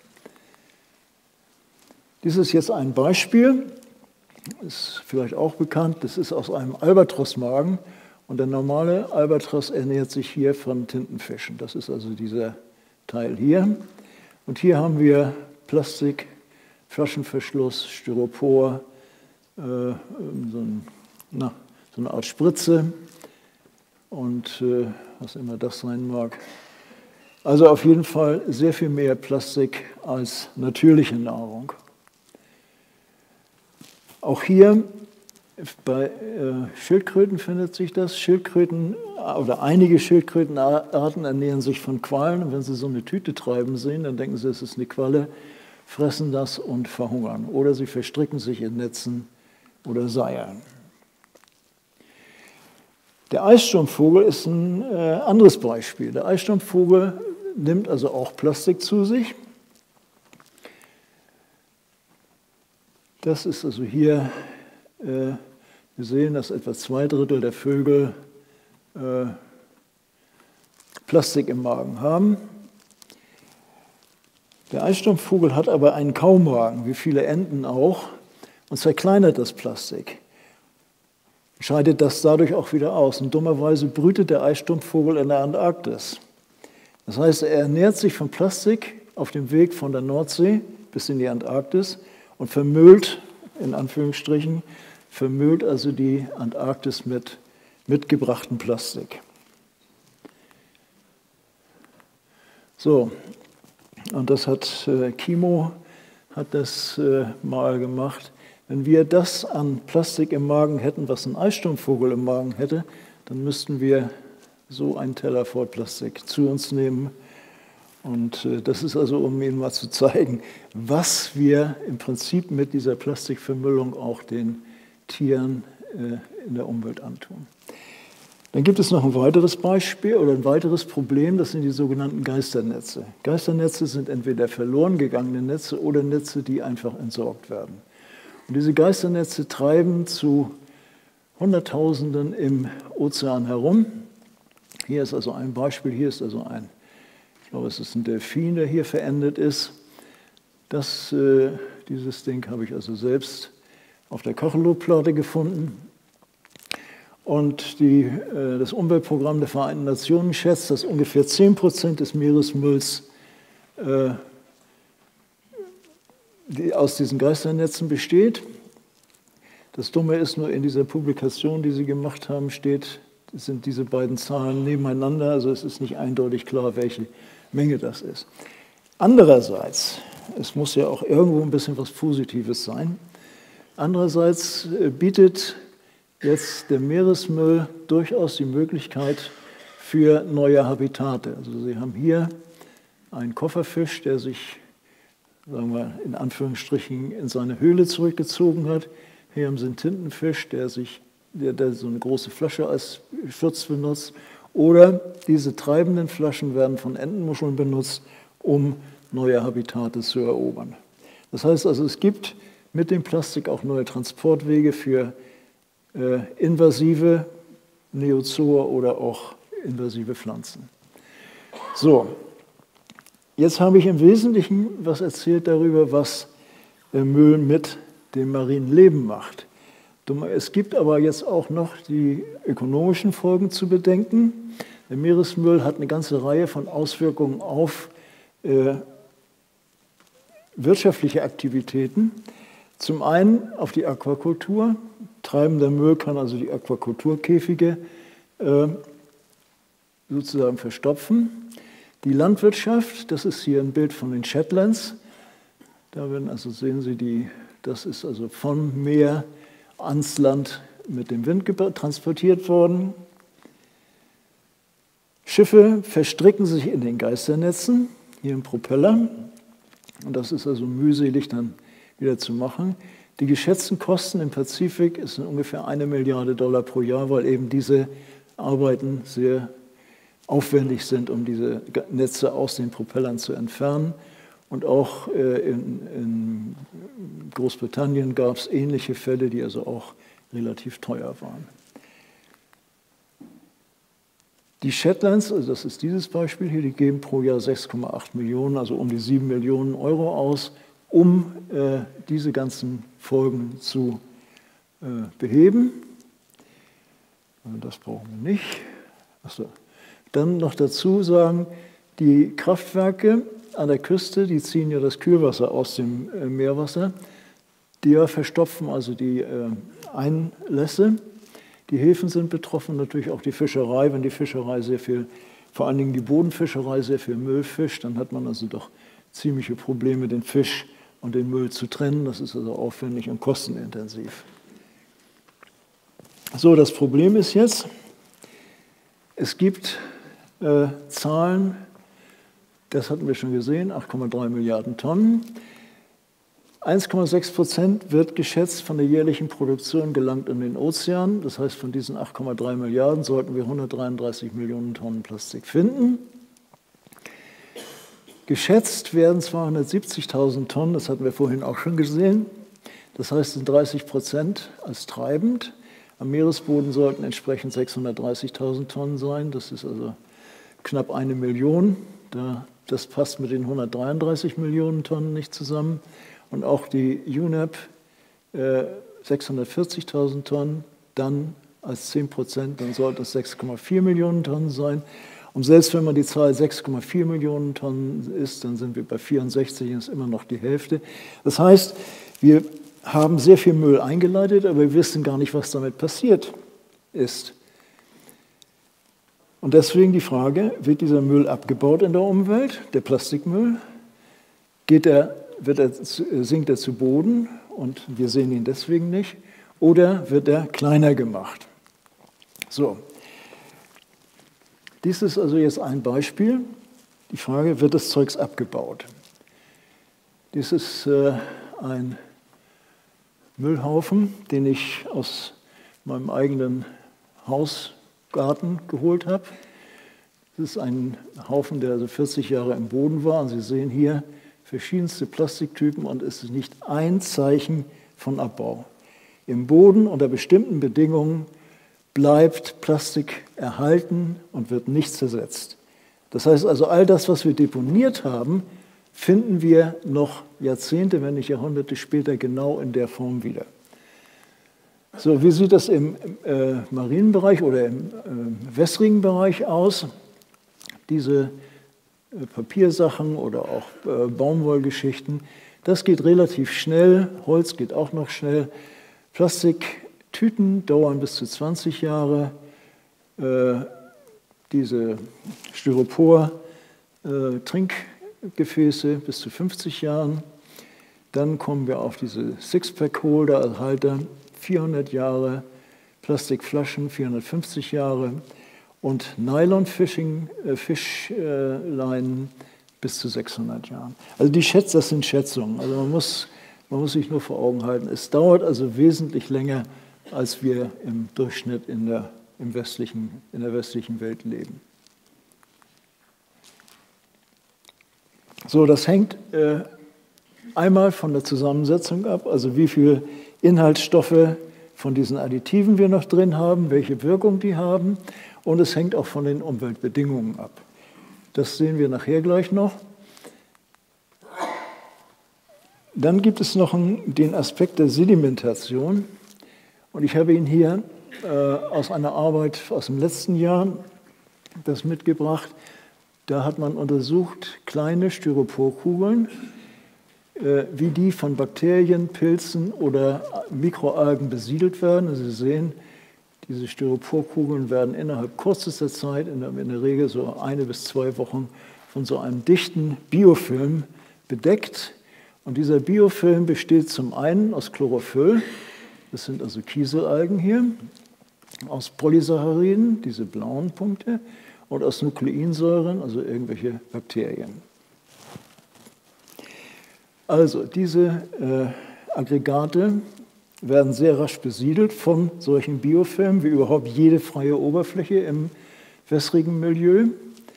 S3: Dies ist jetzt ein Beispiel. Ist vielleicht auch bekannt, das ist aus einem Albatrosmagen und der normale Albatros ernährt sich hier von Tintenfischen. Das ist also dieser Teil hier. Und hier haben wir Plastik, Flaschenverschluss, Styropor, so eine Art Spritze und was immer das sein mag. Also auf jeden Fall sehr viel mehr Plastik als natürliche Nahrung. Auch hier bei Schildkröten findet sich das. Schildkröten oder einige Schildkrötenarten ernähren sich von Quallen. Und wenn sie so eine Tüte treiben sehen, dann denken sie, es ist eine Qualle, fressen das und verhungern. Oder sie verstricken sich in Netzen oder Seilen. Der Eissturmvogel ist ein anderes Beispiel. Der Eissturmvogel nimmt also auch Plastik zu sich. Das ist also hier, wir sehen, dass etwa 2/3 der Vögel Plastik im Magen haben. Der Eissturmvogel hat aber einen Kaumagen, wie viele Enten auch, und zerkleinert das Plastik. Scheidet das dadurch auch wieder aus. Und dummerweise brütet der Eissturmvogel in der Antarktis. Das heißt, er ernährt sich von Plastik auf dem Weg von der Nordsee bis in die Antarktis und vermüllt, in Anführungsstrichen, vermüllt also die Antarktis mit mitgebrachtem Plastik. So, und das hat Kimo hat das mal gemacht. Wenn wir das an Plastik im Magen hätten, was ein Eissturmvogel im Magen hätte, dann müssten wir so einen Teller voll Plastik zu uns nehmen. Und das ist also, um Ihnen mal zu zeigen, was wir im Prinzip mit dieser Plastikvermüllung auch den Tieren in der Umwelt antun. Dann gibt es noch ein weiteres Beispiel oder ein weiteres Problem, das sind die sogenannten Geisternetze. Geisternetze sind entweder verloren gegangene Netze oder Netze, die einfach entsorgt werden. Und diese Geisternetze treiben zu Hunderttausenden im Ozean herum. Hier ist also ein Beispiel, hier ist also ich glaube, es ist ein Delfin, der hier verendet ist. Dieses Ding habe ich also selbst auf der Kochelow-Platte gefunden. Und das Umweltprogramm der Vereinten Nationen schätzt, dass ungefähr 10% des Meeresmülls aus diesen Geisternetzen besteht. Das Dumme ist nur, in dieser Publikation, die Sie gemacht haben, sind diese beiden Zahlen nebeneinander. Also es ist nicht eindeutig klar, welche Menge das ist. Andererseits, es muss ja auch irgendwo ein bisschen was Positives sein, andererseits bietet jetzt der Meeresmüll durchaus die Möglichkeit für neue Habitate. Also Sie haben hier einen Kofferfisch, der sich, sagen wir in Anführungsstrichen, in seine Höhle zurückgezogen hat. Hier haben Sie einen Tintenfisch, der so eine große Flasche als Schutz benutzt. Oder diese treibenden Flaschen werden von Entenmuscheln benutzt, um neue Habitate zu erobern. Das heißt also, es gibt mit dem Plastik auch neue Transportwege für invasive Neozoa oder auch invasive Pflanzen. So, jetzt habe ich im Wesentlichen was erzählt darüber, was der Müll mit dem marinen Leben macht. Es gibt aber jetzt auch noch die ökonomischen Folgen zu bedenken. Der Meeresmüll hat eine ganze Reihe von Auswirkungen auf wirtschaftliche Aktivitäten. Zum einen auf die Aquakultur. Treibender Müll kann also die Aquakulturkäfige sozusagen verstopfen. Die Landwirtschaft, das ist hier ein Bild von den Shetlands. Da werden also, sehen Sie, das ist also vom Meer ans Land mit dem Wind transportiert worden. Schiffe verstricken sich in den Geisternetzen, hier im Propeller. Und das ist also mühselig dann wieder zu machen. Die geschätzten Kosten im Pazifik sind ungefähr $1 Milliarde pro Jahr, weil eben diese Arbeiten sehr aufwendig sind, um diese Netze aus den Propellern zu entfernen. Und auch in Großbritannien gab es ähnliche Fälle, die also auch relativ teuer waren. Die Shetlands, also das ist dieses Beispiel hier, die geben pro Jahr 6,8 Millionen, also um die 7 Millionen Euro aus, um diese ganzen Folgen zu beheben. Das brauchen wir nicht. Achso. Dann noch dazu sagen, die Kraftwerke an der Küste, die ziehen ja das Kühlwasser aus dem Meerwasser, die verstopfen also die Einlässe. Die Häfen sind betroffen, natürlich auch die Fischerei. Wenn die Fischerei sehr viel, vor allen Dingen die Bodenfischerei, sehr viel Müll fischt, dann hat man also doch ziemliche Probleme, den Fisch und den Müll zu trennen. Das ist also aufwendig und kostenintensiv. So, das Problem ist jetzt, es gibt Zahlen, das hatten wir schon gesehen, 8,3 Milliarden Tonnen. 1,6% wird geschätzt von der jährlichen Produktion gelangt in den Ozean. Das heißt, von diesen 8,3 Milliarden sollten wir 133 Millionen Tonnen Plastik finden. Geschätzt werden 270.000 Tonnen, das hatten wir vorhin auch schon gesehen. Das heißt, es sind 30% als treibend. Am Meeresboden sollten entsprechend 630.000 Tonnen sein. Das ist also knapp 1 Million. Das passt mit den 133 Millionen Tonnen nicht zusammen. Und auch die UNEP 640.000 Tonnen, dann als 10%, dann sollte es 6,4 Millionen Tonnen sein. Und selbst wenn man die Zahl 6,4 Millionen Tonnen ist, dann sind wir bei 64, das ist immer noch die Hälfte. Das heißt, wir haben sehr viel Müll eingeleitet, aber wir wissen gar nicht, was damit passiert ist. Und deswegen die Frage, wird dieser Müll abgebaut in der Umwelt, der Plastikmüll? Sinkt er zu Boden und wir sehen ihn deswegen nicht? Oder wird er kleiner gemacht? So, dies ist also jetzt ein Beispiel. Die Frage, wird das Zeugs abgebaut? Dies ist ein Müllhaufen, den ich aus meinem eigenen Hausgarten geholt habe. Das ist ein Haufen, der also 40 Jahre im Boden war. Und Sie sehen hier verschiedenste Plastiktypen und es ist nicht ein Zeichen von Abbau. Im Boden unter bestimmten Bedingungen bleibt Plastik erhalten und wird nicht zersetzt. Das heißt also, all das, was wir deponiert haben, finden wir noch Jahrzehnte, wenn nicht Jahrhunderte später genau in der Form wieder. So, wie sieht das im marinen Bereich oder im wässrigen Bereich aus? Diese Papiersachen oder auch Baumwollgeschichten, das geht relativ schnell, Holz geht auch noch schnell. Plastiktüten dauern bis zu 20 Jahre, diese Styropor-Trinkgefäße bis zu 50 Jahren. Dann kommen wir auf diese Sixpack-Holder-Halter, 400 Jahre, Plastikflaschen 450 Jahre und Nylon-Fischleinen bis zu 600 Jahren. Also das sind Schätzungen. Also man muss sich nur vor Augen halten. Es dauert also wesentlich länger, als wir im Durchschnitt in der westlichen Welt leben. So, das hängt einmal von der Zusammensetzung ab, also wie viel Inhaltsstoffe von diesen Additiven wir noch drin haben, welche Wirkung die haben, und es hängt auch von den Umweltbedingungen ab. Das sehen wir nachher gleich noch. Dann gibt es noch den Aspekt der Sedimentation. Und ich habe Ihnen hier aus einer Arbeit aus dem letzten Jahr das mitgebracht. Da hat man untersucht, kleine Styroporkugeln, wie die von Bakterien, Pilzen oder Mikroalgen besiedelt werden. Also Sie sehen, diese Styroporkugeln werden innerhalb kürzester Zeit, in der Regel so 1 bis 2 Wochen, von so einem dichten Biofilm bedeckt. Und dieser Biofilm besteht zum einen aus Chlorophyll, das sind also Kieselalgen hier, aus Polysacchariden, diese blauen Punkte, und aus Nukleinsäuren, also irgendwelche Bakterien. Also diese Aggregate werden sehr rasch besiedelt von solchen Biofilmen, wie überhaupt jede freie Oberfläche im wässrigen Milieu.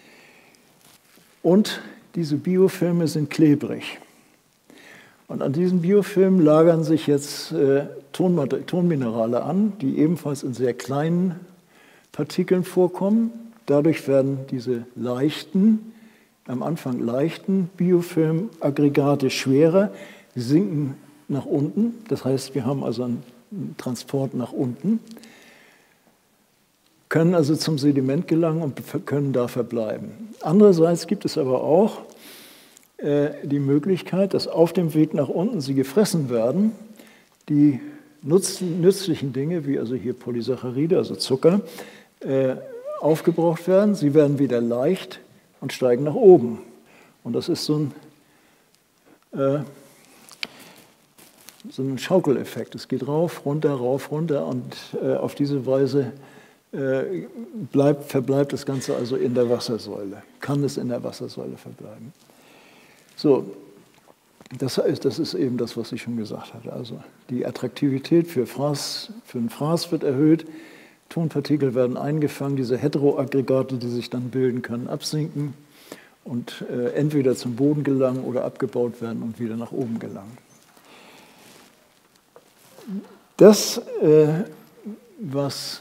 S3: Und diese Biofilme sind klebrig. Und an diesen Biofilmen lagern sich jetzt Tonminerale an, die ebenfalls in sehr kleinen Partikeln vorkommen. Dadurch werden diese am Anfang leichten Biofilmaggregate schwerer, sie sinken nach unten. Das heißt, wir haben also einen Transport nach unten, können also zum Sediment gelangen und können da verbleiben. Andererseits gibt es aber auch die Möglichkeit, dass auf dem Weg nach unten sie gefressen werden, die nützlichen Dinge, wie also hier Polysaccharide, also Zucker, aufgebraucht werden. Sie werden wieder leicht und steigen nach oben. Und das ist so ein Schaukeleffekt. Es geht rauf, runter und auf diese Weise verbleibt das Ganze also in der Wassersäule, kann es in der Wassersäule verbleiben. So, das ist eben das, was ich schon gesagt hatte. Also die Attraktivität für ein Fraß wird erhöht, Tonpartikel werden eingefangen, diese Heteroaggregate, die sich dann bilden, können absinken und entweder zum Boden gelangen oder abgebaut werden und wieder nach oben gelangen. Das, was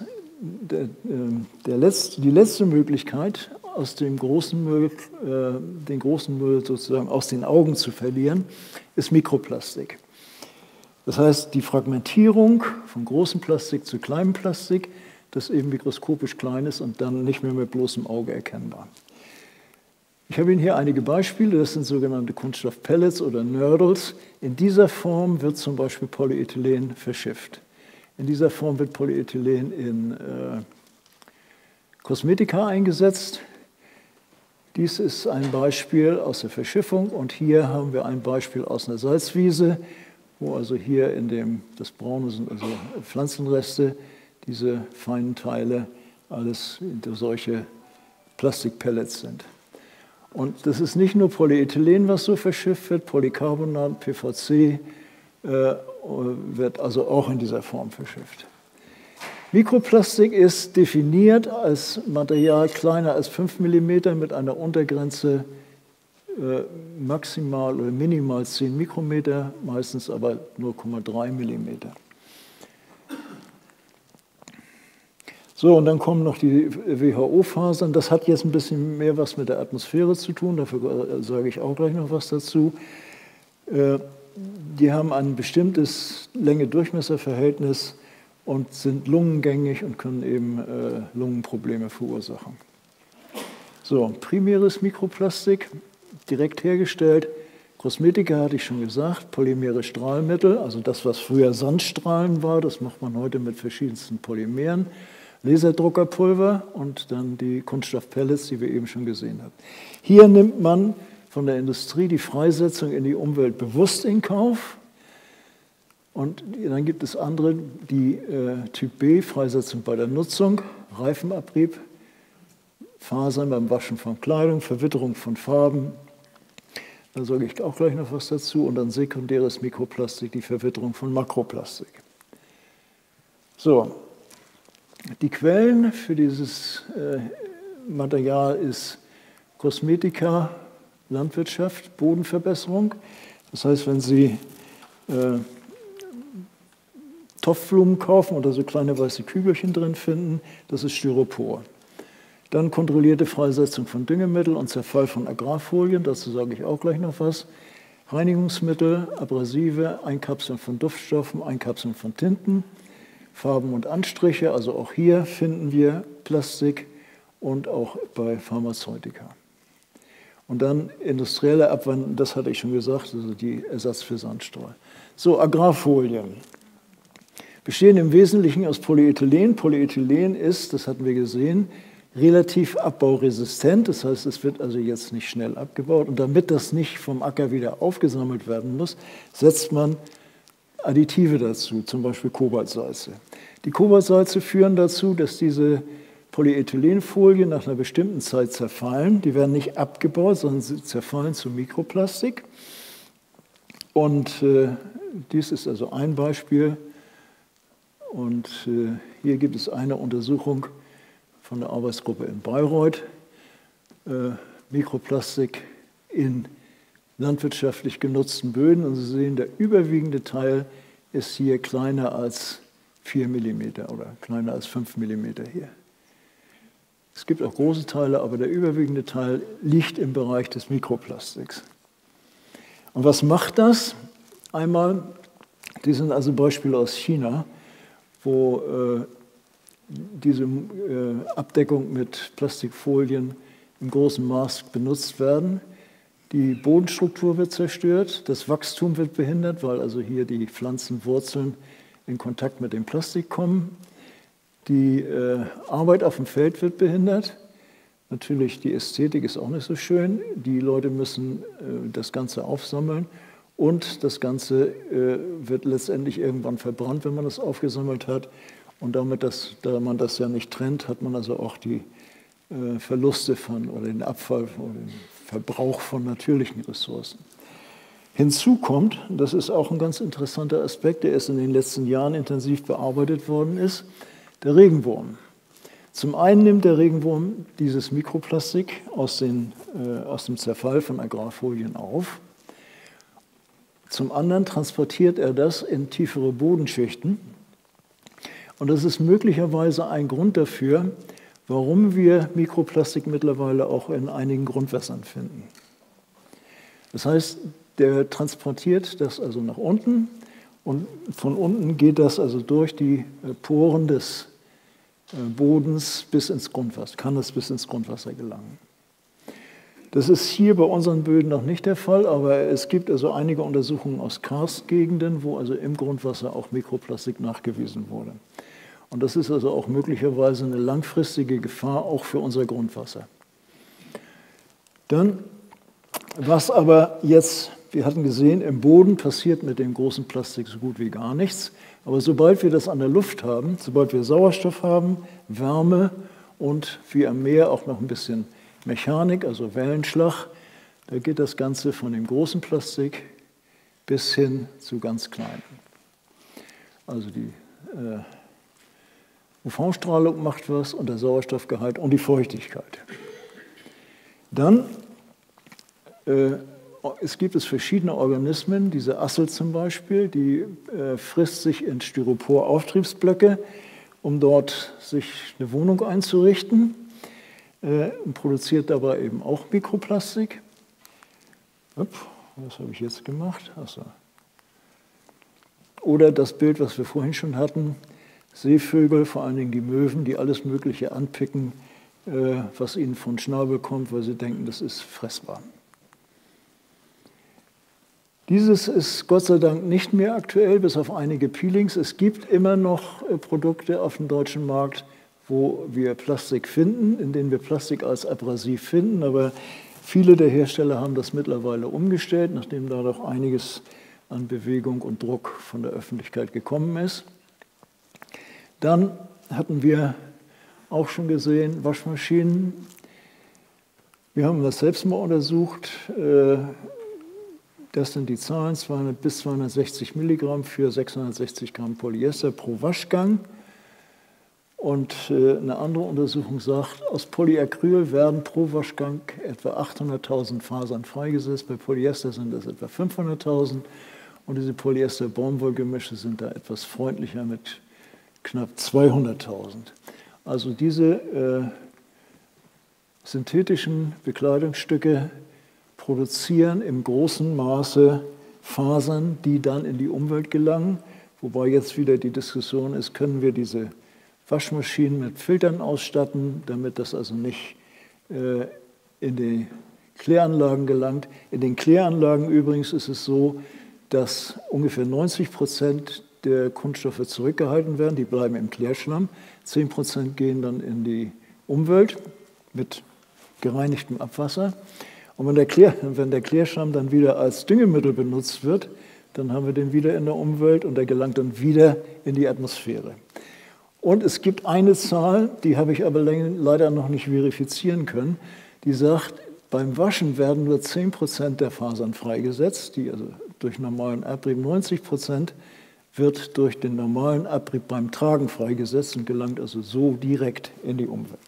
S3: die letzte Möglichkeit, aus dem großen Müll, den großen Müll sozusagen aus den Augen zu verlieren, ist Mikroplastik. Das heißt, die Fragmentierung von großem Plastik zu kleinem Plastik, das eben mikroskopisch klein ist und dann nicht mehr mit bloßem Auge erkennbar. Ich habe Ihnen hier einige Beispiele, das sind sogenannte Kunststoffpellets oder Nördels. In dieser Form wird zum Beispiel Polyethylen verschifft. In dieser Form wird Polyethylen in Kosmetika eingesetzt. Dies ist ein Beispiel aus der Verschiffung und hier haben wir ein Beispiel aus einer Salzwiese, wo also hier das Braune sind also Pflanzenreste, diese feinen Teile, alles solche Plastikpellets sind. Und das ist nicht nur Polyethylen, was so verschifft wird, Polycarbonat, PVC wird also auch in dieser Form verschifft. Mikroplastik ist definiert als Material kleiner als 5 mm mit einer Untergrenze maximal oder minimal 10 Mikrometer, meistens aber 0,3 mm. So, und dann kommen noch die WHO-Fasern. Das hat jetzt ein bisschen mehr was mit der Atmosphäre zu tun, dafür sage ich auch gleich noch was dazu. Die haben ein bestimmtes Länge-Durchmesser-Verhältnis und sind lungengängig und können eben Lungenprobleme verursachen. So, primäres Mikroplastik, direkt hergestellt. Kosmetika hatte ich schon gesagt, polymere Strahlmittel, also das, was früher Sandstrahlen war, das macht man heute mit verschiedensten Polymeren. Laserdruckerpulver und dann die Kunststoffpellets, die wir eben schon gesehen haben. Hier nimmt man von der Industrie die Freisetzung in die Umwelt bewusst in Kauf. Und dann gibt es andere, die Typ B, Freisetzung bei der Nutzung, Reifenabrieb, Fasern beim Waschen von Kleidung, Verwitterung von Farben. Da sage ich auch gleich noch was dazu. Und dann sekundäres Mikroplastik, die Verwitterung von Makroplastik. So. Die Quellen für dieses Material ist Kosmetika, Landwirtschaft, Bodenverbesserung. Das heißt, wenn Sie Topfblumen kaufen oder so kleine weiße Kügelchen drin finden, das ist Styropor. Dann kontrollierte Freisetzung von Düngemitteln und Zerfall von Agrarfolien, dazu sage ich auch gleich noch was. Reinigungsmittel, Abrasive, Einkapseln von Duftstoffen, Einkapseln von Tinten. Farben und Anstriche, also auch hier finden wir Plastik und auch bei Pharmazeutika. Und dann industrielle Abwandlung, das hatte ich schon gesagt, also die Ersatz für Sandstreu. So, Agrarfolien bestehen im Wesentlichen aus Polyethylen. Polyethylen ist, das hatten wir gesehen, relativ abbauresistent. Das heißt, es wird also jetzt nicht schnell abgebaut. Und damit das nicht vom Acker wieder aufgesammelt werden muss, setzt man Additive dazu, zum Beispiel Kobaltsalze. Die Kobaltsalze führen dazu, dass diese Polyethylenfolien nach einer bestimmten Zeit zerfallen. Die werden nicht abgebaut, sondern sie zerfallen zu Mikroplastik. Und dies ist also ein Beispiel. Und hier gibt es eine Untersuchung von der Arbeitsgruppe in Bayreuth. Mikroplastik in landwirtschaftlich genutzten Böden. Und Sie sehen, der überwiegende Teil ist hier kleiner als 4 mm oder kleiner als 5 mm hier. Es gibt auch große Teile, aber der überwiegende Teil liegt im Bereich des Mikroplastiks. Und was macht das? Einmal, die sind also Beispiele aus China, wo diese Abdeckung mit Plastikfolien in großem Maß benutzt werden. Die Bodenstruktur wird zerstört, das Wachstum wird behindert, weil also hier die Pflanzenwurzeln in Kontakt mit dem Plastik kommen. Die Arbeit auf dem Feld wird behindert. Natürlich, die Ästhetik ist auch nicht so schön. Die Leute müssen das Ganze aufsammeln und das Ganze wird letztendlich irgendwann verbrannt, wenn man das aufgesammelt hat. Und damit, da man das ja nicht trennt, hat man also auch die Verluste von oder den Abfall oder den Verbrauch von natürlichen Ressourcen. Hinzu kommt, das ist auch ein ganz interessanter Aspekt, der erst in den letzten Jahren intensiv bearbeitet worden ist, der Regenwurm. Zum einen nimmt der Regenwurm dieses Mikroplastik aus dem Zerfall von Agrarfolien auf. Zum anderen transportiert er das in tiefere Bodenschichten. Und das ist möglicherweise ein Grund dafür, warum wir Mikroplastik mittlerweile auch in einigen Grundwässern finden. Das heißt, der transportiert das also nach unten und von unten geht das also durch die Poren des Bodens bis ins Grundwasser, kann es bis ins Grundwasser gelangen. Das ist hier bei unseren Böden noch nicht der Fall, aber es gibt also einige Untersuchungen aus Karstgegenden, wo also im Grundwasser auch Mikroplastik nachgewiesen wurde. Und das ist also auch möglicherweise eine langfristige Gefahr auch für unser Grundwasser. Dann, was aber jetzt, wir hatten gesehen, im Boden passiert mit dem großen Plastik so gut wie gar nichts. Aber sobald wir das an der Luft haben, sobald wir Sauerstoff haben, Wärme und wie am Meer auch noch ein bisschen Mechanik, also Wellenschlag, da geht das Ganze von dem großen Plastik bis hin zu ganz kleinen. Also die UV-Strahlung macht was und der Sauerstoffgehalt und die Feuchtigkeit. Dann es gibt verschiedene Organismen, diese Assel zum Beispiel, die frisst sich in Styropor-Auftriebsblöcke, um dort sich eine Wohnung einzurichten und produziert dabei eben auch Mikroplastik. Was habe ich jetzt gemacht? Achso. Oder das Bild, was wir vorhin schon hatten, Seevögel, vor allen Dingen die Möwen, die alles Mögliche anpicken, was ihnen von Schnabel kommt, weil sie denken, das ist fressbar. Dieses ist Gott sei Dank nicht mehr aktuell, bis auf einige Peelings. Es gibt immer noch Produkte auf dem deutschen Markt, wo wir Plastik finden, in denen wir Plastik als abrasiv finden, aber viele der Hersteller haben das mittlerweile umgestellt, nachdem da doch einiges an Bewegung und Druck von der Öffentlichkeit gekommen ist. Dann hatten wir auch schon gesehen, Waschmaschinen. Wir haben das selbst mal untersucht. Das sind die Zahlen, 200 bis 260 Milligramm für 660 Gramm Polyester pro Waschgang. Und eine andere Untersuchung sagt, aus Polyacryl werden pro Waschgang etwa 800.000 Fasern freigesetzt. Bei Polyester sind das etwa 500.000. Und diese Polyester-Baumwollgemische sind da etwas freundlicher mit knapp 200.000. Also diese synthetischen Bekleidungsstücke produzieren im großen Maße Fasern, die dann in die Umwelt gelangen, Wobei jetzt wieder die Diskussion ist, können wir diese Waschmaschinen mit Filtern ausstatten, damit das also nicht in die Kläranlagen gelangt. In den Kläranlagen übrigens ist es so, dass ungefähr 90% der Kunststoffe zurückgehalten werden, die bleiben im Klärschlamm, 10% gehen dann in die Umwelt mit gereinigtem Abwasser. Und wenn der Klärschlamm dann wieder als Düngemittel benutzt wird, dann haben wir den wieder in der Umwelt und der gelangt dann wieder in die Atmosphäre. Und es gibt eine Zahl, die habe ich aber leider noch nicht verifizieren können, die sagt, beim Waschen werden nur 10% der Fasern freigesetzt, die also durch normalen Abrieb, 90% wird durch den normalen Abrieb beim Tragen freigesetzt und gelangt also so direkt in die Umwelt.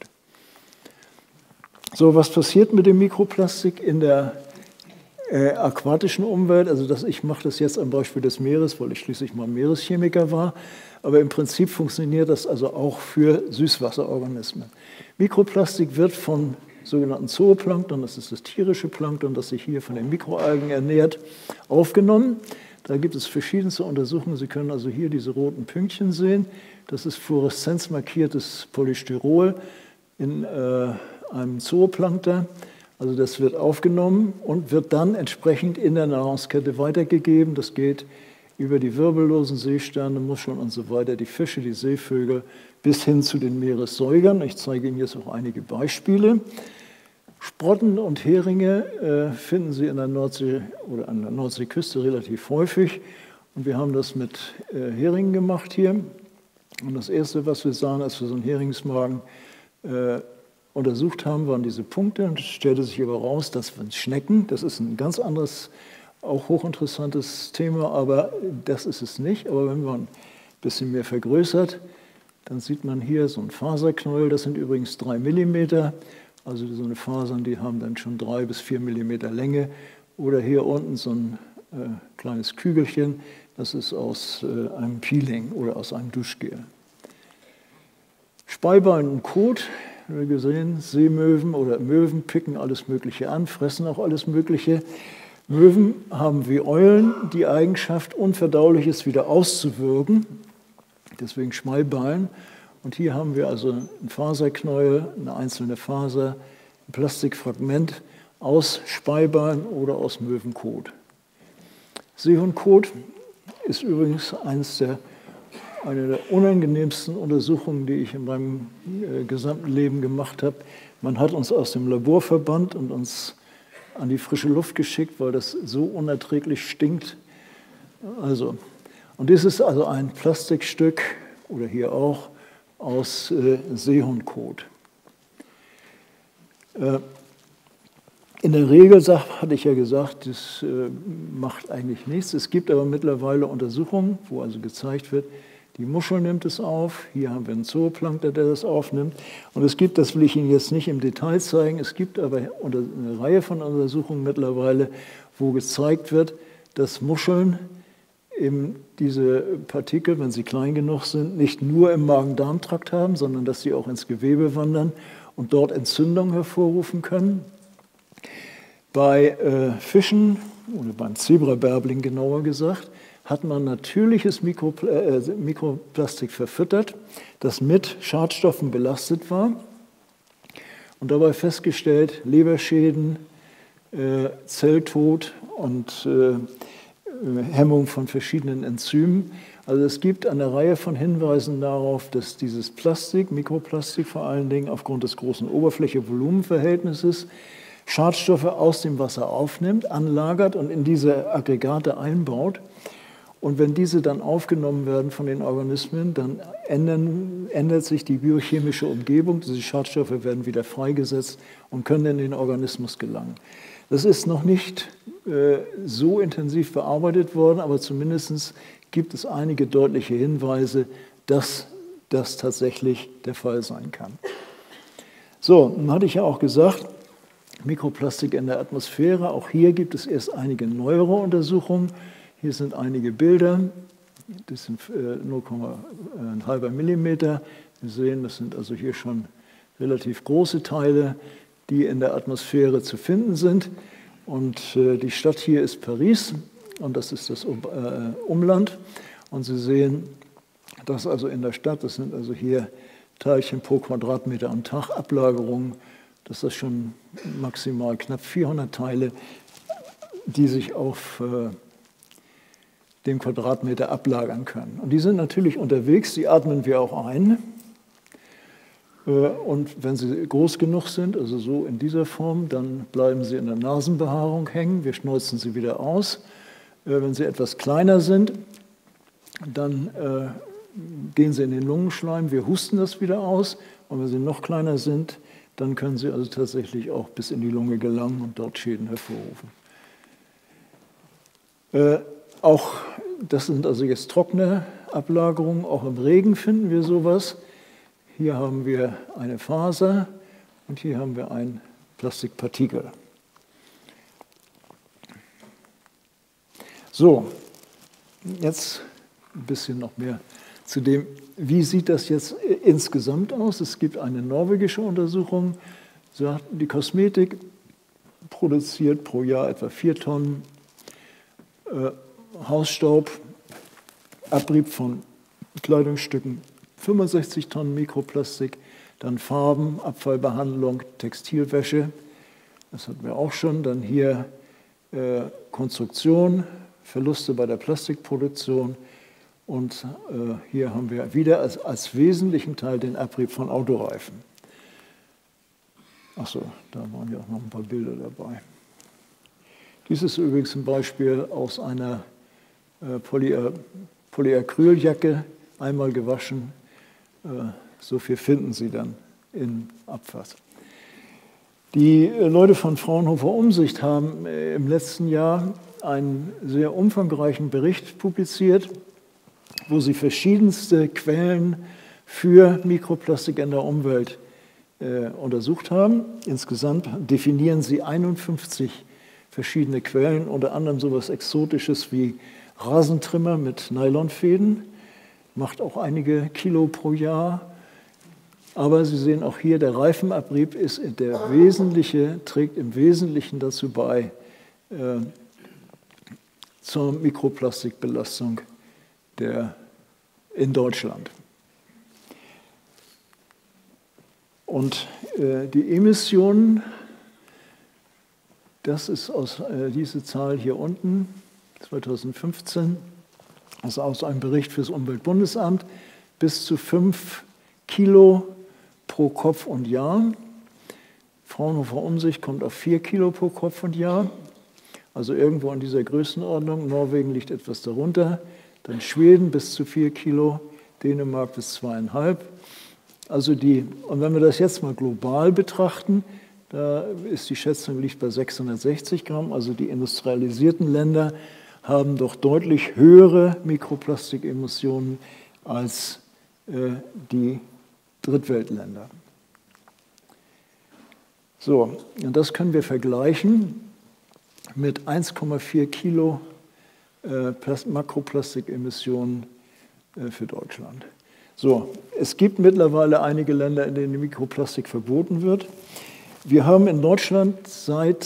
S3: So, was passiert mit dem Mikroplastik in der aquatischen Umwelt? Also ich mache das jetzt am Beispiel des Meeres, weil ich schließlich mal Meereschemiker war, aber im Prinzip funktioniert das also auch für Süßwasserorganismen. Mikroplastik wird von sogenannten Zooplankton, das ist das tierische Plankton, das sich hier von den Mikroalgen ernährt, aufgenommen. Da gibt es verschiedenste Untersuchungen. Sie können also hier diese roten Pünktchen sehen. Das ist fluoreszenzmarkiertes Polystyrol in einem Zooplankton. Also das wird aufgenommen und wird dann entsprechend in der Nahrungskette weitergegeben. Das geht über die wirbellosen Seesterne, Muscheln und so weiter, die Fische, die Seevögel, bis hin zu den Meeressäugern. Ich zeige Ihnen jetzt auch einige Beispiele. Sprotten und Heringe finden Sie in der Nordsee oder an der Nordseeküste relativ häufig. Und wir haben das mit Heringen gemacht hier. Und das Erste, was wir sahen, als wir so einen Heringsmagen untersucht haben, waren diese Punkte. Und es stellte sich aber raus, dass von Schnecken, das ist ein ganz anderes, auch hochinteressantes Thema, aber das ist es nicht. Aber wenn man ein bisschen mehr vergrößert, dann sieht man hier so ein Faserknäuel, das sind übrigens 3 mm. Also so eine Fasern, die haben dann schon 3 bis 4 mm Länge. Oder hier unten so ein kleines Kügelchen, das ist aus einem Peeling oder aus einem Duschgel. Speibein und Kot, haben wir gesehen, Seemöwen oder Möwen picken alles Mögliche an, fressen auch alles Mögliche. Möwen haben wie Eulen die Eigenschaft, Unverdauliches wieder auszuwürgen, deswegen Schmalbein. Und hier haben wir also ein Faserknäuel, eine einzelne Faser, ein Plastikfragment aus Speibein oder aus Möwenkot. Seehundkot ist übrigens eine der unangenehmsten Untersuchungen, die ich in meinem gesamten Leben gemacht habe. Man hat uns aus dem Labor verbannt und uns an die frische Luft geschickt, weil das so unerträglich stinkt. Also, und das ist also ein Plastikstück, oder hier auch, aus Seehundkot. In der Regel, hatte ich ja gesagt, das macht eigentlich nichts. Es gibt aber mittlerweile Untersuchungen, wo also gezeigt wird, die Muschel nimmt es auf. Hier haben wir einen Zooplankton, der das aufnimmt. Und es gibt, das will ich Ihnen jetzt nicht im Detail zeigen, es gibt aber eine Reihe von Untersuchungen mittlerweile, wo gezeigt wird, dass Muscheln diese Partikel, wenn sie klein genug sind, nicht nur im Magen-Darm-Trakt haben, sondern dass sie auch ins Gewebe wandern und dort Entzündungen hervorrufen können. Bei Fischen, oder beim Zebrabärbling genauer gesagt, hat man natürliches Mikroplastik verfüttert, das mit Schadstoffen belastet war und dabei festgestellt, Leberschäden, Zelltod und Hemmung von verschiedenen Enzymen. Also es gibt eine Reihe von Hinweisen darauf, dass dieses Plastik, Mikroplastik vor allen Dingen aufgrund des großen Oberfläche-Volumen-Verhältnisses, Schadstoffe aus dem Wasser aufnimmt, anlagert und in diese Aggregate einbaut. Und wenn diese dann aufgenommen werden von den Organismen, dann ändert sich die biochemische Umgebung. Diese Schadstoffe werden wieder freigesetzt und können in den Organismus gelangen. Das ist noch nicht so intensiv bearbeitet worden, aber zumindest gibt es einige deutliche Hinweise, dass das tatsächlich der Fall sein kann. So, nun hatte ich ja auch gesagt, Mikroplastik in der Atmosphäre. Auch hier gibt es erst einige neuere Untersuchungen. Hier sind einige Bilder, das sind 0,5 mm. Sie sehen, das sind also hier schon relativ große Teile, die in der Atmosphäre zu finden sind. Und die Stadt hier ist Paris und das ist das Umland. Und Sie sehen, dass also in der Stadt, das sind also hier Teilchen pro Quadratmeter am Tag, Ablagerungen, dass das schon maximal knapp 400 Teile, die sich auf dem Quadratmeter ablagern können. Und die sind natürlich unterwegs, die atmen wir auch ein. Und wenn sie groß genug sind, also so in dieser Form, dann bleiben sie in der Nasenbehaarung hängen, wir schneuzen sie wieder aus. Wenn sie etwas kleiner sind, dann gehen sie in den Lungenschleim, wir husten das wieder aus. Und wenn sie noch kleiner sind, dann können sie also tatsächlich auch bis in die Lunge gelangen und dort Schäden hervorrufen. Auch das sind also jetzt trockene Ablagerungen, auch im Regen finden wir sowas. Hier haben wir eine Faser und hier haben wir ein Plastikpartikel. So, jetzt ein bisschen noch mehr zu dem, wie sieht das jetzt insgesamt aus? Es gibt eine norwegische Untersuchung, die Kosmetik produziert pro Jahr etwa 4 Tonnen Hausstaub, Abrieb von Kleidungsstücken 65 Tonnen Mikroplastik, dann Farben, Abfallbehandlung, Textilwäsche, das hatten wir auch schon, dann hier Konstruktion, Verluste bei der Plastikproduktion und hier haben wir wieder als wesentlichen Teil den Abrieb von Autoreifen. Achso, da waren ja auch noch ein paar Bilder dabei. Dies ist übrigens ein Beispiel aus einer Polyacryljacke, einmal gewaschen. So viel finden Sie dann im Abfall. Die Leute von Fraunhofer Umsicht haben im letzten Jahr einen sehr umfangreichen Bericht publiziert, wo sie verschiedenste Quellen für Mikroplastik in der Umwelt untersucht haben. Insgesamt definieren sie 51 verschiedene Quellen, unter anderem so etwas Exotisches wie Rasentrimmer mit Nylonfäden, macht auch einige Kilo pro Jahr. Aber Sie sehen auch hier, der Reifenabrieb trägt im Wesentlichen dazu bei, zur Mikroplastikbelastung in Deutschland. Und die Emissionen, das ist diese Zahl hier unten, 2015, das ist aus einem Bericht für das Umweltbundesamt, bis zu 5 Kilo pro Kopf und Jahr. Fraunhofer Umsicht kommt auf 4 Kilo pro Kopf und Jahr, also irgendwo in dieser Größenordnung. Norwegen liegt etwas darunter, dann Schweden bis zu 4 Kilo, Dänemark bis 2,5. Also und wenn wir das jetzt mal global betrachten, da ist die Schätzung liegt bei 660 Gramm, also die industrialisierten Länder haben doch deutlich höhere Mikroplastikemissionen als die Drittweltländer. So, und das können wir vergleichen mit 1,4 Kilo Makroplastikemissionen für Deutschland. So, es gibt mittlerweile einige Länder, in denen Mikroplastik verboten wird. Wir haben in Deutschland seit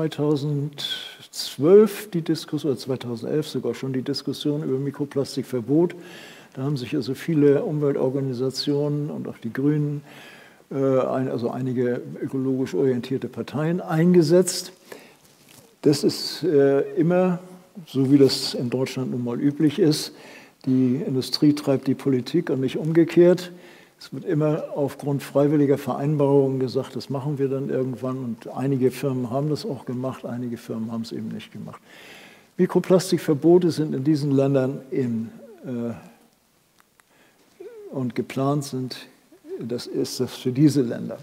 S3: 2012 die Diskussion, oder 2011 sogar schon die Diskussion über Mikroplastikverbot. Da haben sich also viele Umweltorganisationen und auch die Grünen, also einige ökologisch orientierte Parteien eingesetzt. Das ist immer, so wie das in Deutschland nun mal üblich ist, die Industrie treibt die Politik und nicht umgekehrt. Es wird immer aufgrund freiwilliger Vereinbarungen gesagt, das machen wir dann irgendwann. Und einige Firmen haben das auch gemacht, einige Firmen haben es eben nicht gemacht. Mikroplastikverbote sind in diesen Ländern und geplant sind, das ist das für diese Länder.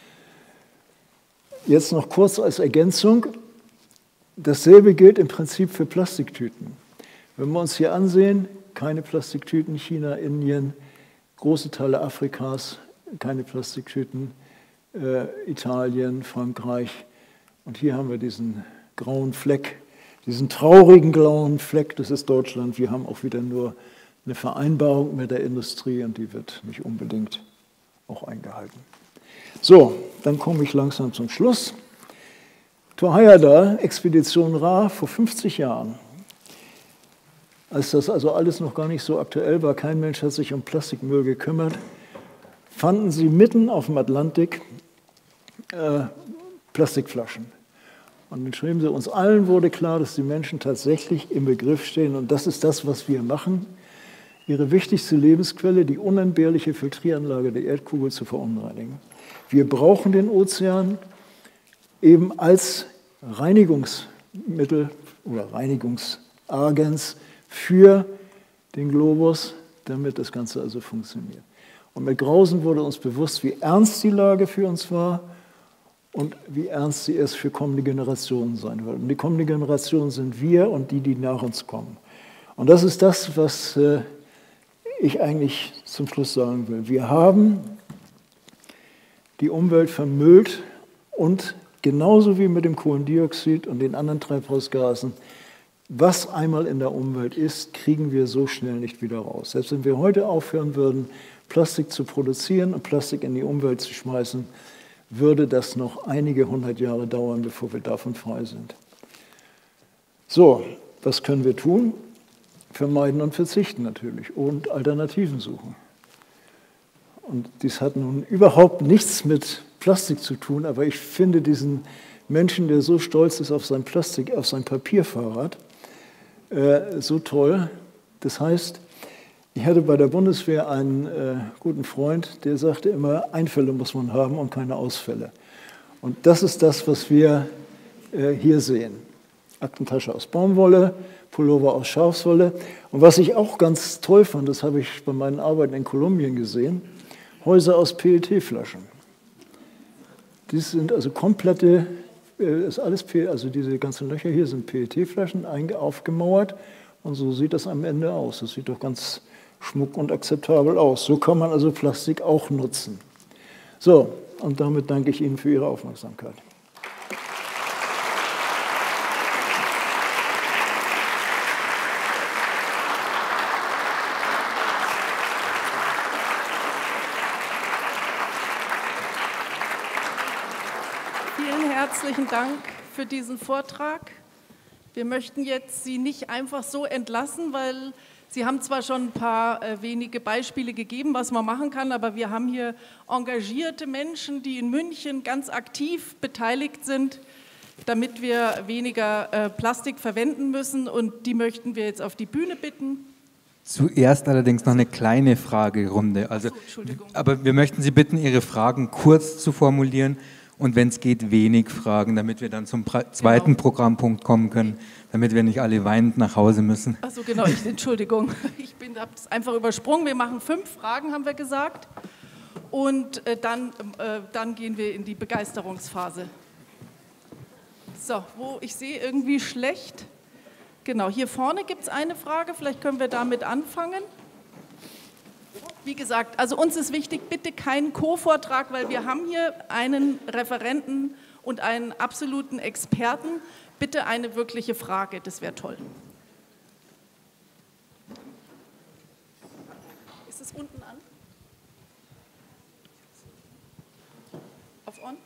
S3: Jetzt noch kurz als Ergänzung. Dasselbe gilt im Prinzip für Plastiktüten. Wenn wir uns hier ansehen, keine Plastiktüten, China, Indien, große Teile Afrikas, keine Plastiktüten, Italien, Frankreich. Und hier haben wir diesen grauen Fleck, diesen traurigen grauen Fleck, das ist Deutschland. Wir haben auch wieder nur eine Vereinbarung mit der Industrie und die wird nicht unbedingt auch eingehalten. So, dann komme ich langsam zum Schluss. Thor Heyerdahl, Expedition Ra, vor 50 Jahren. als das also alles noch gar nicht so aktuell war, kein Mensch hat sich um Plastikmüll gekümmert, fanden sie mitten auf dem Atlantik Plastikflaschen. Und dann schrieben sie, uns allen wurde klar, dass die Menschen tatsächlich im Begriff stehen, und das ist das, was wir machen, ihre wichtigste Lebensquelle, die unentbehrliche Filtrieranlage der Erdkugel, zu verunreinigen. Wir brauchen den Ozean eben als Reinigungsmittel oder Reinigungsagens für den Globus, damit das Ganze also funktioniert. Und mit Grausen wurde uns bewusst, wie ernst die Lage für uns war und wie ernst sie es für kommende Generationen sein wird. Und die kommende Generation sind wir und die nach uns kommen. Und das ist das, was ich eigentlich zum Schluss sagen will. Wir haben die Umwelt vermüllt und genauso wie mit dem Kohlendioxid und den anderen Treibhausgasen, was einmal in der Umwelt ist, kriegen wir so schnell nicht wieder raus. Selbst wenn wir heute aufhören würden, Plastik zu produzieren und Plastik in die Umwelt zu schmeißen, würde das noch einige 100 Jahre dauern, bevor wir davon frei sind. So, was können wir tun? Vermeiden und verzichten natürlich und Alternativen suchen. Und dies hat nun überhaupt nichts mit Plastik zu tun, aber ich finde diesen Menschen, der so stolz ist auf sein Plastik, auf sein Papierfahrrad, so toll. Das heißt, ich hatte bei der Bundeswehr einen guten Freund, der sagte immer, Einfälle muss man haben und keine Ausfälle. Und das ist das, was wir hier sehen. Aktentasche aus Baumwolle, Pullover aus Schafswolle. Und was ich auch ganz toll fand, das habe ich bei meinen Arbeiten in Kolumbien gesehen, Häuser aus PET-Flaschen. Dies sind also komplette, ist alles also diese ganzen Löcher hier sind PET-Flaschen aufgemauert und so sieht das am Ende aus. Das sieht doch ganz schmuck und akzeptabel aus. So kann man also Plastik auch nutzen. So, und damit danke ich Ihnen für Ihre Aufmerksamkeit.
S2: Herzlichen Dank für diesen Vortrag. Wir möchten jetzt Sie nicht einfach so entlassen, weil Sie haben zwar schon ein paar wenige Beispiele gegeben, was man machen kann, aber wir haben hier engagierte Menschen, die in München ganz aktiv beteiligt sind, damit wir weniger Plastik verwenden müssen, und die möchten wir jetzt auf die Bühne bitten.
S1: Zuerst allerdings noch eine kleine Fragerunde. Also, aber wir möchten Sie bitten, Ihre Fragen kurz zu formulieren. Und wenn es geht, wenig Fragen, damit wir dann zum zweiten Programmpunkt kommen können, damit wir nicht alle weinend nach Hause müssen.
S2: Achso, genau, Entschuldigung, ich habe es einfach übersprungen. Wir machen 5 Fragen, haben wir gesagt, und dann gehen wir in die Begeisterungsphase. So, ich sehe irgendwie schlecht. Genau, hier vorne gibt es eine Frage, vielleicht können wir damit anfangen. Wie gesagt, also uns ist wichtig, bitte keinen Co-Vortrag, weil wir haben hier einen Referenten und einen absoluten Experten. Bitte eine wirkliche Frage, das wäre toll. Ist es unten an? Auf on?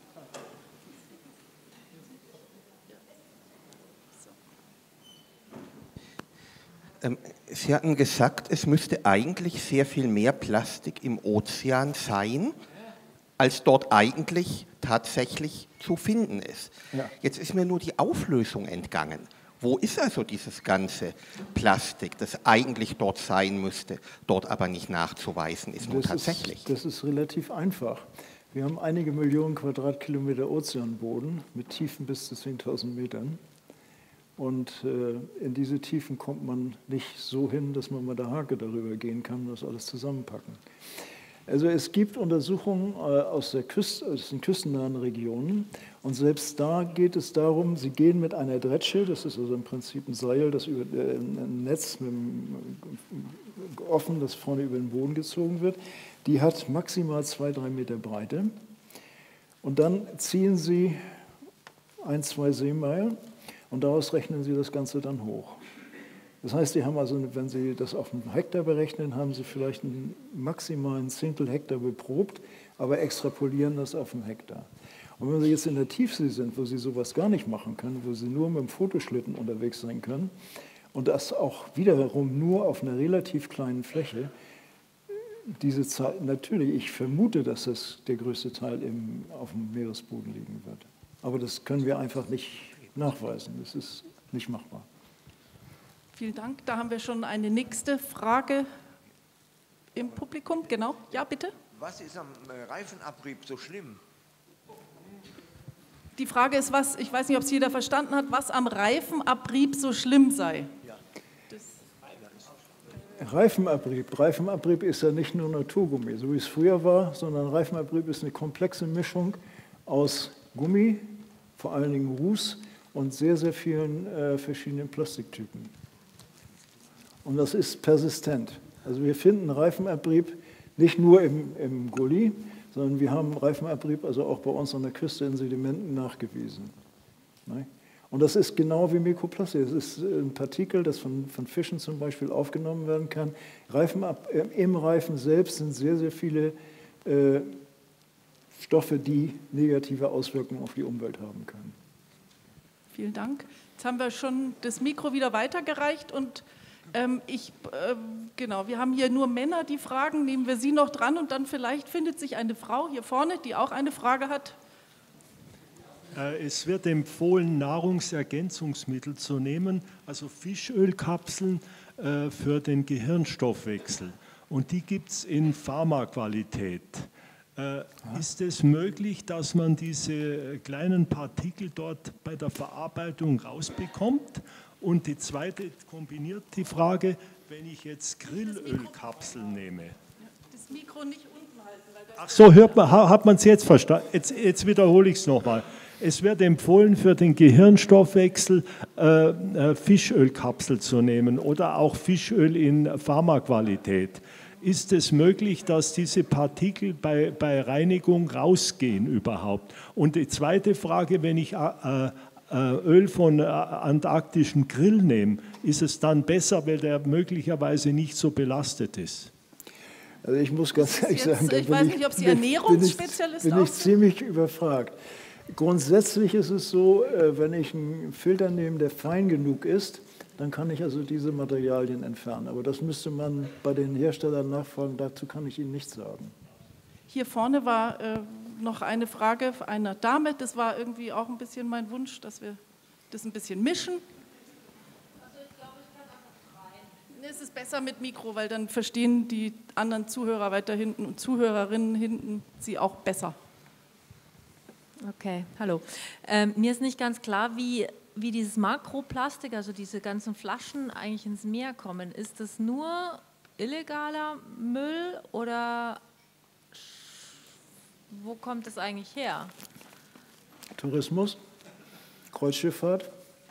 S4: Sie hatten gesagt, es müsste eigentlich sehr viel mehr Plastik im Ozean sein, als dort eigentlich tatsächlich zu finden ist. Ja. Jetzt ist mir nur die Auflösung entgangen. Wo ist also dieses ganze Plastik, das eigentlich dort sein müsste, dort aber nicht nachzuweisen ist nun tatsächlich?
S3: Das ist relativ einfach. Wir haben einige Millionen Quadratkilometer Ozeanboden mit Tiefen bis zu 10.000 Metern. Und in diese Tiefen kommt man nicht so hin, dass man mit der Hake darüber gehen kann und das alles zusammenpacken. Also es gibt Untersuchungen aus den küstennahen Regionen, und selbst da geht es darum, sie gehen mit einer Dretsche, das ist also im Prinzip ein Seil, das über ein Netz offen, das vorne über den Boden gezogen wird, die hat maximal 2-3 Meter Breite, und dann ziehen sie 1-2 Seemeilen und daraus rechnen sie das Ganze dann hoch. Das heißt, Sie haben also, wenn Sie das auf einen Hektar berechnen, haben Sie vielleicht einen maximalen Zehntel Hektar beprobt, aber extrapolieren das auf einen Hektar. Und wenn Sie jetzt in der Tiefsee sind, wo Sie sowas gar nicht machen können, wo Sie nur mit dem Fotoschlitten unterwegs sein können Und das auch wiederum nur auf einer relativ kleinen Fläche. Diese Zeit, natürlich, ich vermute, dass das der größte Teil auf dem Meeresboden liegen wird. Aber das können wir einfach nicht nachweisen. Das ist nicht machbar.
S2: Vielen Dank. Da haben wir schon eine nächste Frage im Publikum. Genau. Ja, bitte.
S5: Was ist am Reifenabrieb so schlimm?
S2: Die Frage ist, ich weiß nicht, ob es jeder verstanden hat, was am Reifenabrieb so schlimm sei.
S3: Reifenabrieb ist ja nicht nur Naturgummi, so wie es früher war, sondern Reifenabrieb ist eine komplexe Mischung aus Gummi, vor allen Dingen Ruß und sehr, sehr vielen verschiedenen Plastiktypen. Und das ist persistent. Also wir finden Reifenabrieb nicht nur im Gully, sondern wir haben Reifenabrieb also auch bei uns an der Küste in Sedimenten nachgewiesen. Und das ist genau wie Mikroplastik. Das ist ein Partikel, das von Fischen zum Beispiel aufgenommen werden kann. Im Reifen selbst sind sehr, sehr viele Stoffe, die negative Auswirkungen auf die Umwelt haben können.
S2: Vielen Dank. Jetzt haben wir schon das Mikro wieder weitergereicht und genau, wir haben hier nur Männer, die fragen, nehmen wir Sie noch dran und dann vielleicht findet sich eine Frau hier vorne, die auch eine Frage hat.
S6: Es wird empfohlen, Nahrungsergänzungsmittel zu nehmen, also Fischölkapseln für den Gehirnstoffwechsel. Und die gibt es in Pharmaqualität. Ist es möglich, dass man diese kleinen Partikel dort bei der Verarbeitung rausbekommt? Und die zweite kombiniert die Frage, wenn ich jetzt Grillölkapseln nehme.
S2: Das Mikro nicht unten halten.
S6: Ach so, hat man es jetzt verstanden? Jetzt wiederhole ich es nochmal. Es wird empfohlen, für den Gehirnstoffwechsel Fischölkapsel zu nehmen oder auch Fischöl in Pharmaqualität. Ist es möglich, dass diese Partikel bei Reinigung rausgehen überhaupt? Und die zweite Frage, wenn ich Öl von antarktischen Grill nehme, ist es dann besser, weil der möglicherweise nicht so belastet ist?
S3: Also ich muss ganz ehrlich sagen,
S2: ich weiß nicht, ob Sie Ernährungsspezialist
S3: bin ich ziemlich überfragt. Grundsätzlich ist es so, wenn ich einen Filter nehme, der fein genug ist, dann kann ich also diese Materialien entfernen. Aber das müsste man bei den Herstellern nachfragen, dazu kann ich Ihnen nichts sagen.
S2: Hier vorne war noch eine Frage einer Dame, das war irgendwie auch ein bisschen mein Wunsch, dass wir das ein bisschen mischen.
S7: Also ich glaube, ich kann einfach rein.
S2: Es ist besser mit Mikro, weil dann verstehen die anderen Zuhörer weiter hinten und Zuhörerinnen hinten Sie auch besser.
S7: Okay, hallo. Mir ist nicht ganz klar, wie dieses Makroplastik, also diese ganzen Flaschen eigentlich ins Meer kommen. Ist das nur illegaler Müll oder wo kommt es eigentlich her?
S3: Tourismus, Kreuzschifffahrt.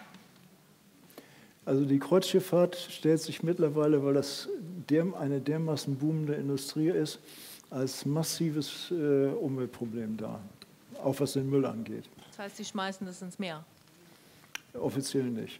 S3: Also die Kreuzschifffahrt stellt sich mittlerweile, weil das eine dermaßen boomende Industrie ist, als massives Umweltproblem dar. Auch was den Müll angeht.
S7: Das heißt, Sie schmeißen das ins Meer?
S3: Offiziell nicht.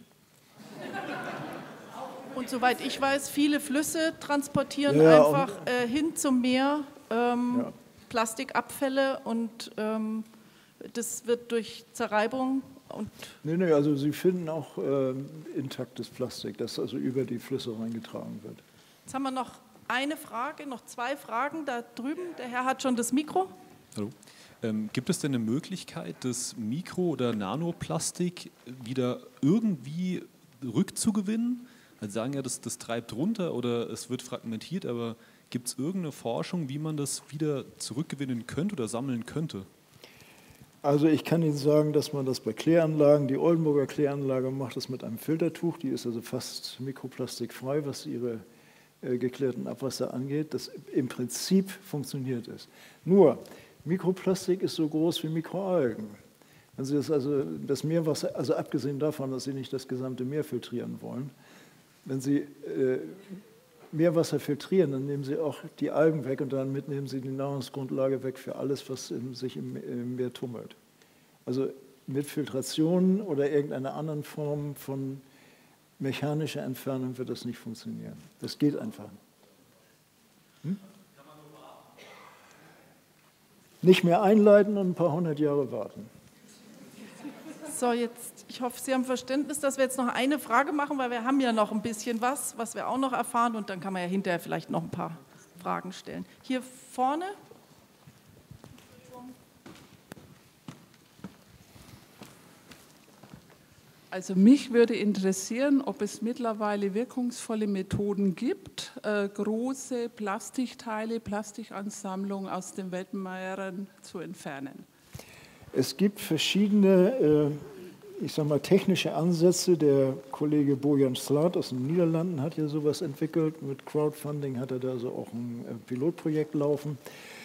S2: Und soweit ich weiß, viele Flüsse transportieren einfach hin zum Meer Plastikabfälle und das wird durch Zerreibung und...
S3: Nee, also Sie finden auch intaktes Plastik, das also über die Flüsse reingetragen wird.
S2: Jetzt haben wir noch eine Frage, noch zwei Fragen da drüben. Der Herr hat schon das Mikro.
S8: Hallo. Gibt es denn eine Möglichkeit, das Mikro- oder Nanoplastik wieder irgendwie rückzugewinnen? Also sagen ja, das treibt runter oder es wird fragmentiert, aber gibt es irgendeine Forschung, wie man das wieder zurückgewinnen könnte oder sammeln könnte?
S3: Also ich kann Ihnen sagen, dass man das bei Kläranlagen, die Oldenburger Kläranlage macht das mit einem Filtertuch, die ist also fast mikroplastikfrei, was ihre geklärten Abwasser angeht. Das im Prinzip funktioniert es. Nur, Mikroplastik ist so groß wie Mikroalgen. Wenn Sie das Meerwasser, also abgesehen davon, dass Sie nicht das gesamte Meer filtrieren wollen, wenn Sie Meerwasser filtrieren, dann nehmen Sie auch die Algen weg und damit nehmen Sie die Nahrungsgrundlage weg für alles, was sich im Meer tummelt. Also mit Filtration oder irgendeiner anderen Form von mechanischer Entfernung wird das nicht funktionieren. Das geht einfach nicht. Nicht mehr einleiten und ein paar hundert Jahre warten.
S2: So, jetzt, ich hoffe, Sie haben Verständnis, dass wir jetzt noch eine Frage machen, weil wir haben ja noch ein bisschen was wir auch noch erfahren und dann kann man ja hinterher vielleicht noch ein paar Fragen stellen. Hier vorne.
S9: Also mich würde interessieren, ob es mittlerweile wirkungsvolle Methoden gibt, große Plastikteile, Plastikansammlungen aus den Weltmeeren zu entfernen.
S3: Es gibt verschiedene, ich sag mal, technische Ansätze. Der Kollege Bojan Slaat aus den Niederlanden hat ja sowas entwickelt. Mit Crowdfunding hat er da so auch ein Pilotprojekt laufen.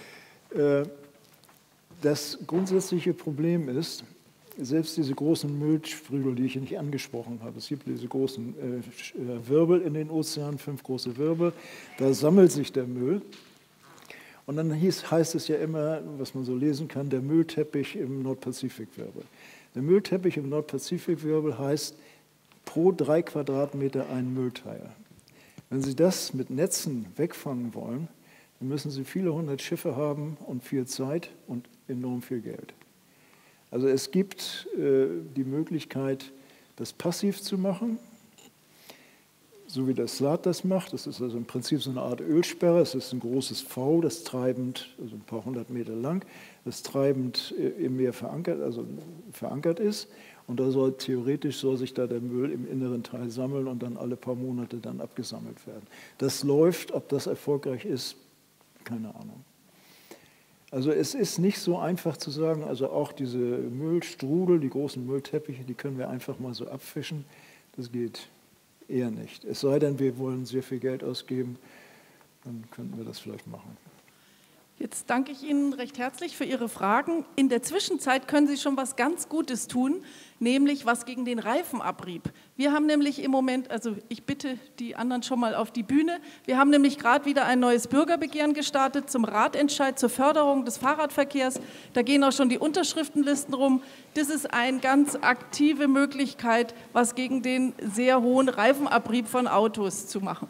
S3: Das grundsätzliche Problem ist, selbst diese großen Müllstrudel, die ich nicht angesprochen habe, es gibt diese großen Wirbel in den Ozeanen, 5 große Wirbel, da sammelt sich der Müll. Und dann heißt es ja immer, was man so lesen kann, der Müllteppich im Nordpazifikwirbel. Der Müllteppich im Nordpazifikwirbel heißt pro 3 Quadratmeter ein Müllteil. Wenn Sie das mit Netzen wegfangen wollen, dann müssen Sie viele 100 Schiffe haben und viel Zeit und enorm viel Geld. Also es gibt die Möglichkeit, das passiv zu machen, so wie der Slaat das macht. Das ist also im Prinzip so eine Art Ölsperre. Es ist ein großes V, das treibend, also ein paar 100 Meter lang, das treibend im Meer verankert ist. Und da theoretisch soll sich da der Müll im inneren Teil sammeln und dann alle paar Monate dann abgesammelt werden. Das läuft, ob das erfolgreich ist, keine Ahnung. Also es ist nicht so einfach zu sagen, also auch diese Müllstrudel, die großen Müllteppiche, die können wir einfach mal so abfischen. Das geht eher nicht. Es sei denn, wir wollen sehr viel Geld ausgeben, dann könnten wir das vielleicht machen.
S2: Jetzt danke ich Ihnen recht herzlich für Ihre Fragen. In der Zwischenzeit können Sie schon was ganz Gutes tun, nämlich was gegen den Reifenabrieb. Wir haben nämlich im Moment, also ich bitte die anderen schon mal auf die Bühne, wir haben nämlich gerade wieder ein neues Bürgerbegehren gestartet zum Ratentscheid zur Förderung des Fahrradverkehrs. Da gehen auch schon die Unterschriftenlisten rum. Das ist eine ganz aktive Möglichkeit, was gegen den sehr hohen Reifenabrieb von Autos zu machen.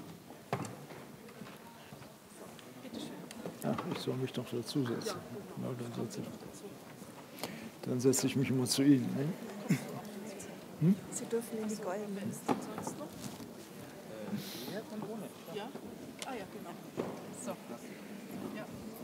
S3: Ach, ich soll mich doch dazusetzen. Ja, dann setze ich mich immer zu Ihnen. Ne? Hm?
S10: Sie dürfen in die goldene.
S2: Ja? Ah ja, genau. So. Ja.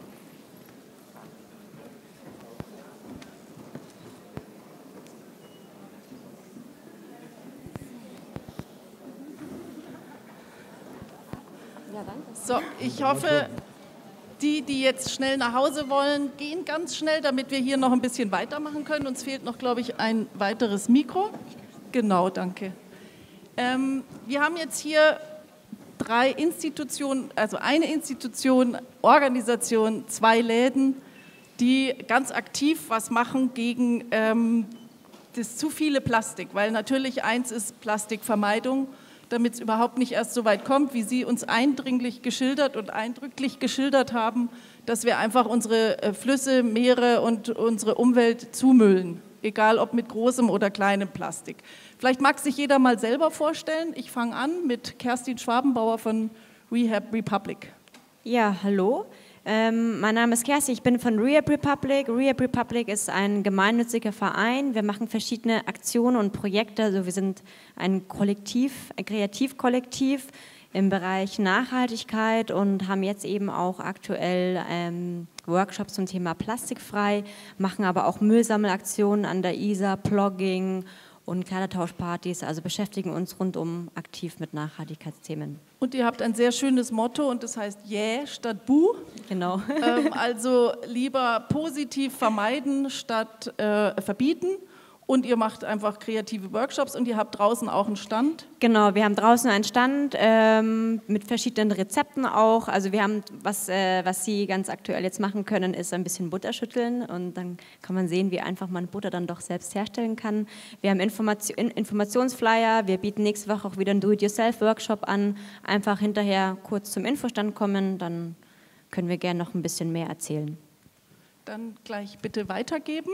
S10: Ja, danke.
S2: So, ich hoffe, die jetzt schnell nach Hause wollen, gehen ganz schnell, damit wir hier noch ein bisschen weitermachen können. Uns fehlt noch, glaube ich, ein weiteres Mikro. Genau, danke. Wir haben jetzt hier 3 Institutionen, also eine Institution, Organisation, 2 Läden, die ganz aktiv was machen gegen das zu viele Plastik. Weil natürlich eins ist Plastikvermeidung, damit es überhaupt nicht erst so weit kommt, wie Sie uns eindringlich geschildert und eindrücklich geschildert haben, dass wir einfach unsere Flüsse, Meere und unsere Umwelt zumüllen, egal ob mit großem oder kleinem Plastik. Vielleicht mag sich jeder mal selber vorstellen. Ich fange an mit Kerstin Schwabenbauer von Rehab Republic.
S10: Ja, hallo. Mein Name ist Kerstin, ich bin von Rehab Republic. Rehab Republic ist ein gemeinnütziger Verein. Wir machen verschiedene Aktionen und Projekte. Also wir sind ein Kollektiv, ein Kreativkollektiv im Bereich Nachhaltigkeit und haben jetzt eben auch aktuell Workshops zum Thema plastikfrei, machen aber auch Müllsammelaktionen an der Isar, Plogging und Kleidertauschpartys, also beschäftigen uns rundum aktiv mit Nachhaltigkeitsthemen.
S2: Und ihr habt ein sehr schönes Motto und das heißt Yeah statt Buh.
S10: Genau.
S2: Also lieber positiv vermeiden statt verbieten. Und ihr macht einfach kreative Workshops und ihr habt draußen auch einen Stand.
S10: Genau, wir haben draußen einen Stand mit verschiedenen Rezepten auch. Also wir haben, was Sie ganz aktuell jetzt machen können, ist ein bisschen Butter schütteln und dann kann man sehen, wie einfach man Butter dann doch selbst herstellen kann. Wir haben Informationsflyer, wir bieten nächste Woche auch wieder einen Do-it-yourself-Workshop an. Einfach hinterher kurz zum Infostand kommen, dann können wir gerne noch ein bisschen mehr erzählen.
S2: Dann gleich bitte weitergeben.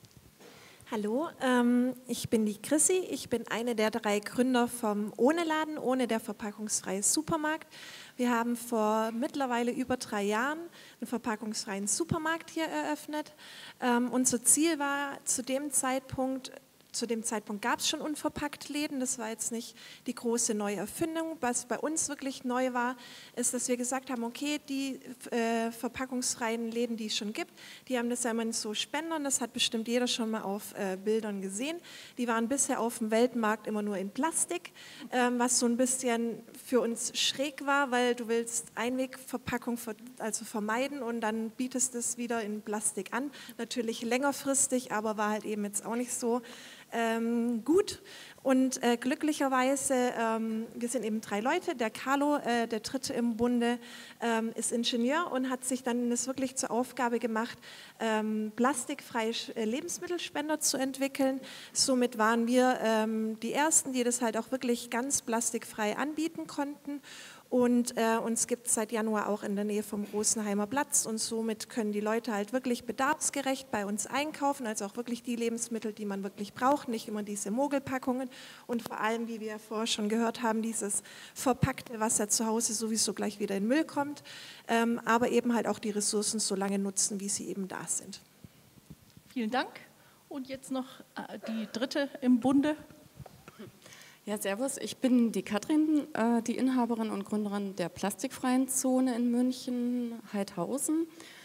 S11: Hallo, ich bin die Chrissy, ich bin eine der 3 Gründer vom Ohne-Laden, ohne der verpackungsfreie Supermarkt. Wir haben vor mittlerweile über 3 Jahren einen verpackungsfreien Supermarkt hier eröffnet. Unser Ziel war zu dem Zeitpunkt Zu dem Zeitpunkt gab es schon Unverpacktläden, das war jetzt nicht die große Neuerfindung. Was bei uns wirklich neu war, ist, dass wir gesagt haben, okay, die verpackungsfreien Läden, die es schon gibt, die haben das ja immer in so Spendern, das hat bestimmt jeder schon mal auf Bildern gesehen. Die waren bisher auf dem Weltmarkt immer nur in Plastik, was so ein bisschen für uns schräg war, weil du willst Einwegverpackung also vermeiden und dann bietest du es wieder in Plastik an. Natürlich längerfristig, aber war halt eben jetzt auch nicht so gut. Und glücklicherweise, wir sind eben 3 Leute, der Carlo, der dritte im Bunde, ist Ingenieur und hat sich dann das wirklich zur Aufgabe gemacht, plastikfreie Lebensmittelspender zu entwickeln. Somit waren wir die Ersten, die das halt auch wirklich ganz plastikfrei anbieten konnten. Und uns gibt es seit Januar auch in der Nähe vom Rosenheimer Platz und somit können die Leute halt wirklich bedarfsgerecht bei uns einkaufen, also auch wirklich die Lebensmittel, die man wirklich braucht, nicht immer diese Mogelpackungen und vor allem, wie wir vorher schon gehört haben, dieses Verpackte, was ja zu Hause sowieso gleich wieder in Müll kommt, aber eben halt auch die Ressourcen so lange nutzen, wie sie eben da sind.
S2: Vielen Dank. Und jetzt noch die dritte im Bunde.
S12: Ja, servus, ich bin die Katrin, die Inhaberin und Gründerin der plastikfreien Zone in München, Heidhausen.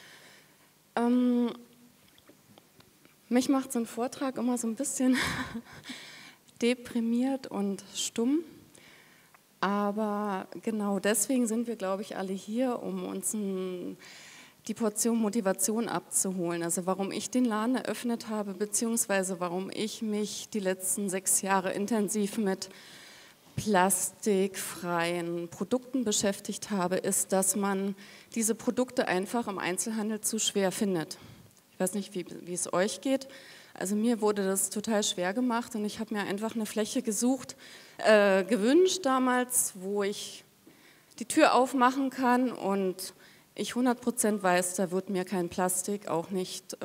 S12: Mich macht so ein Vortrag immer so ein bisschen deprimiert und stumm, aber genau deswegen sind wir, glaube ich, alle hier, um uns die Portion Motivation abzuholen. Also warum ich den Laden eröffnet habe, beziehungsweise warum ich mich die letzten 6 Jahre intensiv mit plastikfreien Produkten beschäftigt habe, ist, dass man diese Produkte einfach im Einzelhandel zu schwer findet. Ich weiß nicht, wie es euch geht. Also mir wurde das total schwer gemacht und ich habe mir einfach eine Fläche gewünscht damals, wo ich die Tür aufmachen kann und ich 100% weiß, da wird mir kein Plastik auch nicht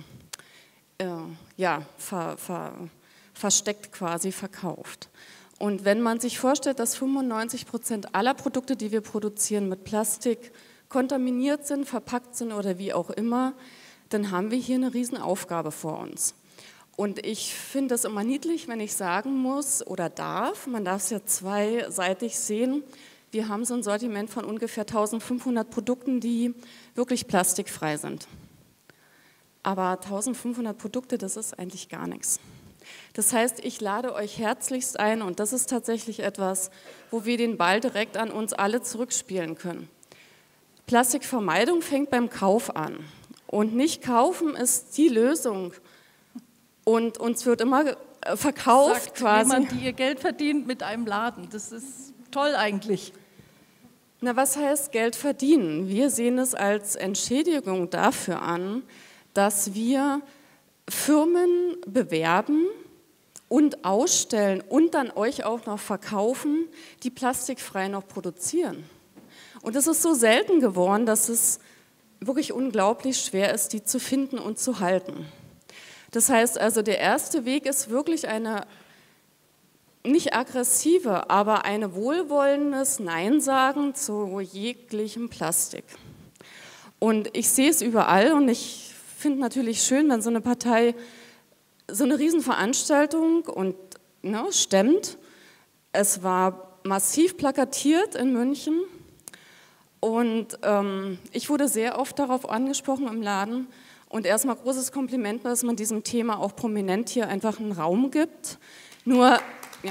S12: versteckt quasi verkauft. Und wenn man sich vorstellt, dass 95% aller Produkte, die wir produzieren, mit Plastik kontaminiert sind, verpackt sind oder wie auch immer, dann haben wir hier eine Riesenaufgabe vor uns. Und ich finde es immer niedlich, wenn ich sagen muss oder darf, man darf es ja zweiseitig sehen, wir haben so ein Sortiment von ungefähr 1500 Produkten, die wirklich plastikfrei sind. Aber 1500 Produkte, das ist eigentlich gar nichts. Das heißt, ich lade euch herzlichst ein und das ist tatsächlich etwas, wo wir den Ball direkt an uns alle zurückspielen können. Plastikvermeidung fängt beim Kauf an und nicht kaufen ist die Lösung und uns wird immer verkauft
S2: Sagt
S12: quasi.
S2: Jemand, die ihr Geld verdient mit einem Laden, das ist toll eigentlich.
S12: Na, was heißt Geld verdienen? Wir sehen es als Entschädigung dafür an, dass wir Firmen bewerben und ausstellen und dann euch auch noch verkaufen, die plastikfrei noch produzieren. Und es ist so selten geworden, dass es wirklich unglaublich schwer ist, die zu finden und zu halten. Das heißt also, der erste Weg ist wirklich eine nicht aggressive, aber ein wohlwollendes Nein sagen zu jeglichem Plastik. Und ich sehe es überall und ich finde natürlich schön, wenn so eine Partei so eine Riesenveranstaltung und stemmt. Es war massiv plakatiert in München und ich wurde sehr oft darauf angesprochen im Laden und erstmal großes Kompliment, dass man diesem Thema auch prominent hier einfach einen Raum gibt. Nur ja.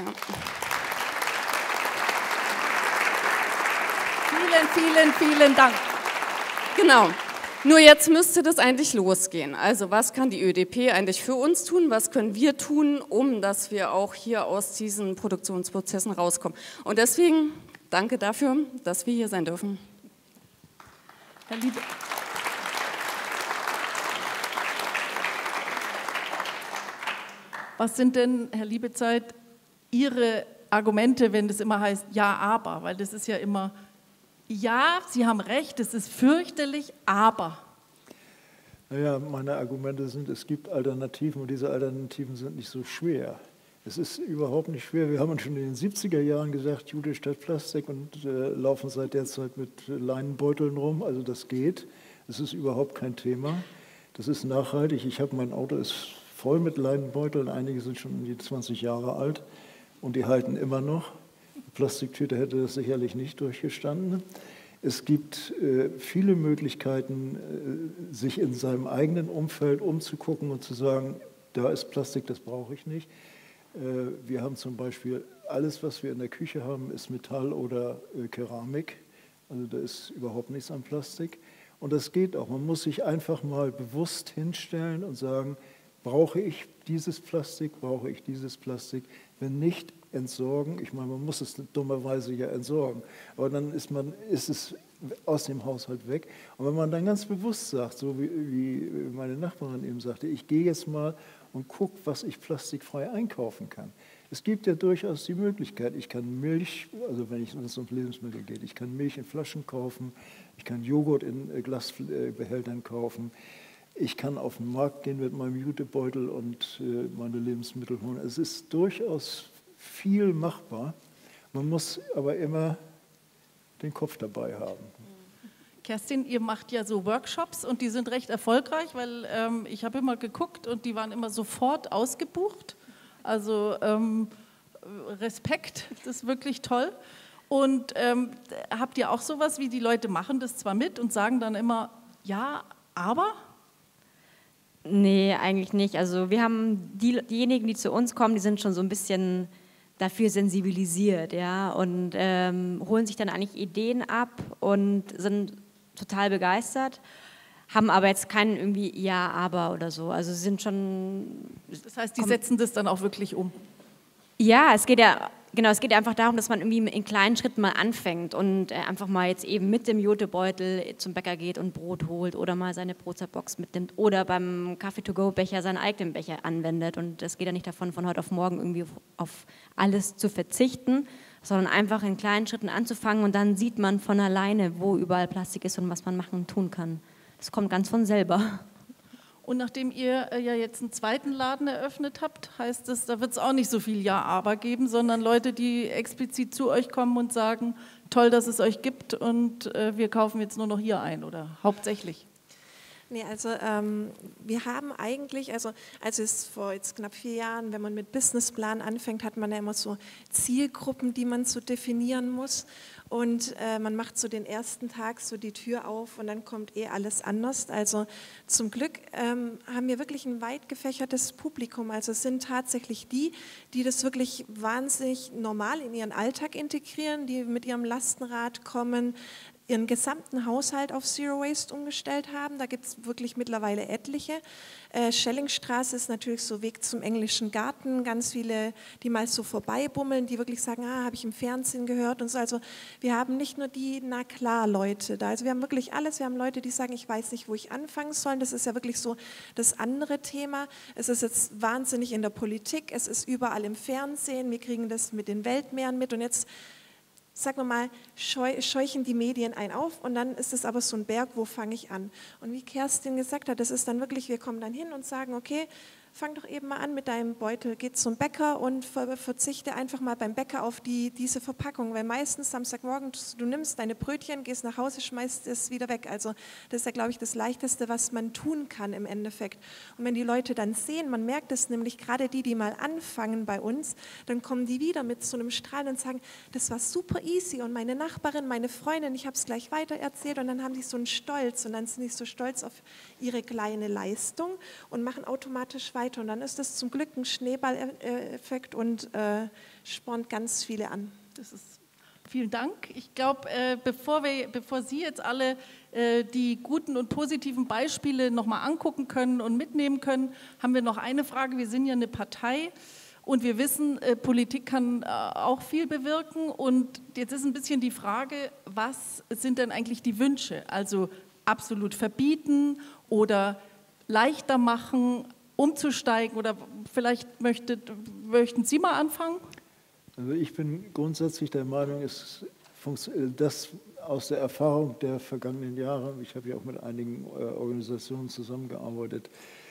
S2: Vielen Dank.
S12: Genau. Nur jetzt müsste das eigentlich losgehen. Also was kann die ÖDP eigentlich für uns tun? Was können wir tun, um dass wir auch hier aus diesen Produktionsprozessen rauskommen? Und deswegen danke dafür, dass wir hier sein dürfen.
S2: Herr Liebe. Was sind denn, Herr Liebezeit, Ihre Argumente, wenn das immer heißt, ja, aber? Weil das ist ja immer, ja, Sie haben recht, es ist fürchterlich, aber.
S3: Naja, meine Argumente sind, es gibt Alternativen und diese Alternativen sind nicht so schwer. Es ist überhaupt nicht schwer. Wir haben uns schon in den 70er Jahren gesagt, Jute statt Plastik und laufen seit der Zeit mit Leinenbeuteln rum. Also das geht. Das ist überhaupt kein Thema. Das ist nachhaltig. Mein Auto ist voll mit Leinenbeuteln, einige sind schon um die 20 Jahre alt und die halten immer noch. Die Plastiktüte hätte das sicherlich nicht durchgestanden. Es gibt viele Möglichkeiten, sich in seinem eigenen Umfeld umzugucken und zu sagen, da ist Plastik, das brauche ich nicht. Wir haben zum Beispiel, alles, was wir in der Küche haben, ist Metall oder Keramik. Also da ist überhaupt nichts an Plastik. Und das geht auch. Man muss sich einfach mal bewusst hinstellen und sagen, brauche ich dieses Plastik, brauche ich dieses Plastik? Wenn nicht, entsorgen. Ich meine, man muss es dummerweise ja entsorgen. Aber dann ist es aus dem Haushalt weg. Und wenn man dann ganz bewusst sagt, so wie meine Nachbarin eben sagte, ich gehe jetzt mal und gucke, was ich plastikfrei einkaufen kann. Es gibt ja durchaus die Möglichkeit, ich kann Milch, also wenn es um Lebensmittel geht, ich kann Milch in Flaschen kaufen, ich kann Joghurt in Glasbehältern kaufen, ich kann auf den Markt gehen mit meinem Jutebeutel und meine Lebensmittel holen. Es ist durchaus viel machbar. Man muss aber immer den Kopf dabei haben.
S2: Kerstin, ihr macht ja so Workshops und die sind recht erfolgreich, weil ich habe immer geguckt und die waren immer sofort ausgebucht. Also Respekt, das ist wirklich toll. Und habt ihr auch sowas, wie die Leute machen das zwar mit und sagen dann immer, ja, aber?
S10: Nee, eigentlich nicht. Also wir haben diejenigen, die zu uns kommen, die sind schon so ein bisschen dafür sensibilisiert, ja, und holen sich dann eigentlich Ideen ab und sind total begeistert, haben aber jetzt keinen irgendwie Ja, aber oder so. Also sie sind schon...
S2: Das heißt, die setzen das dann auch wirklich um?
S10: Ja, es geht ja einfach darum, dass man irgendwie in kleinen Schritten mal anfängt und einfach mal jetzt eben mit dem Jutebeutel zum Bäcker geht und Brot holt oder mal seine Brotzeitbox mitnimmt oder beim Kaffee-to-go-Becher seinen eigenen Becher anwendet. Und es geht ja nicht davon, von heute auf morgen irgendwie auf alles zu verzichten, sondern einfach in kleinen Schritten anzufangen und dann sieht man von alleine, wo überall Plastik ist und was man machen und tun kann. Das kommt ganz von selber.
S2: Und nachdem ihr ja jetzt einen zweiten Laden eröffnet habt, heißt es, da wird es auch nicht so viel Ja-Aber geben, sondern Leute, die explizit zu euch kommen und sagen, toll, dass es euch gibt und wir kaufen jetzt nur noch hier ein oder hauptsächlich?
S11: Nee, also wir haben eigentlich, also es vor jetzt knapp 4 Jahren, wenn man mit Businessplan anfängt, hat man ja immer so Zielgruppen, die man so definieren muss. Und man macht so den ersten Tag so die Tür auf und dann kommt alles anders. Also zum Glück haben wir wirklich ein weit gefächertes Publikum. Also es sind tatsächlich die das wirklich wahnsinnig normal in ihren Alltag integrieren, die mit ihrem Lastenrad kommen, ihren gesamten Haushalt auf Zero Waste umgestellt haben. Da gibt es wirklich mittlerweile etliche. Schellingstraße ist natürlich so Weg zum englischen Garten. Ganz viele, die mal so vorbeibummeln, die wirklich sagen, habe ich im Fernsehen gehört und so. Also wir haben nicht nur die, na klar, Leute da. Also wir haben wirklich alles. Wir haben Leute, die sagen, ich weiß nicht, wo ich anfangen soll. Das ist ja wirklich so das andere Thema. Es ist jetzt wahnsinnig in der Politik. Es ist überall im Fernsehen. Wir kriegen das mit den Weltmeeren mit und jetzt sagen wir mal, scheuchen die Medien einen auf und dann ist es aber so ein Berg, wo fange ich an? Und wie Kerstin gesagt hat, das ist dann wirklich, wir kommen dann hin und sagen, okay, fang doch eben mal an mit deinem Beutel, geh zum Bäcker und verzichte einfach mal beim Bäcker auf diese Verpackung, weil meistens Samstagmorgen, du nimmst deine Brötchen, gehst nach Hause, schmeißt es wieder weg. Also das ist ja, glaube ich, das Leichteste, was man tun kann im Endeffekt. Und wenn die Leute dann sehen, man merkt es nämlich, gerade die mal anfangen bei uns, dann kommen die wieder mit so einem Strahlen und sagen, das war super easy und meine Nachbarin, meine Freundin, ich habe es gleich weitererzählt und dann haben die so einen Stolz und dann sind die so stolz auf ihre kleine Leistung und machen automatisch weiter. Und dann ist das zum Glück ein Schneeballeffekt und spornt ganz viele an.
S2: Das ist, vielen Dank. Ich glaube, bevor Sie jetzt alle die guten und positiven Beispiele nochmal angucken können und mitnehmen können, haben wir noch eine Frage. Wir sind ja eine Partei und wir wissen, Politik kann auch viel bewirken. Und jetzt ist ein bisschen die Frage, was sind denn eigentlich die Wünsche? Also absolut verbieten oder leichter machen, umzusteigen oder vielleicht möchten Sie mal anfangen?
S3: Also ich bin grundsätzlich der Meinung, das aus der Erfahrung der vergangenen Jahre, ich habe ja auch mit einigen Organisationen zusammengearbeitet,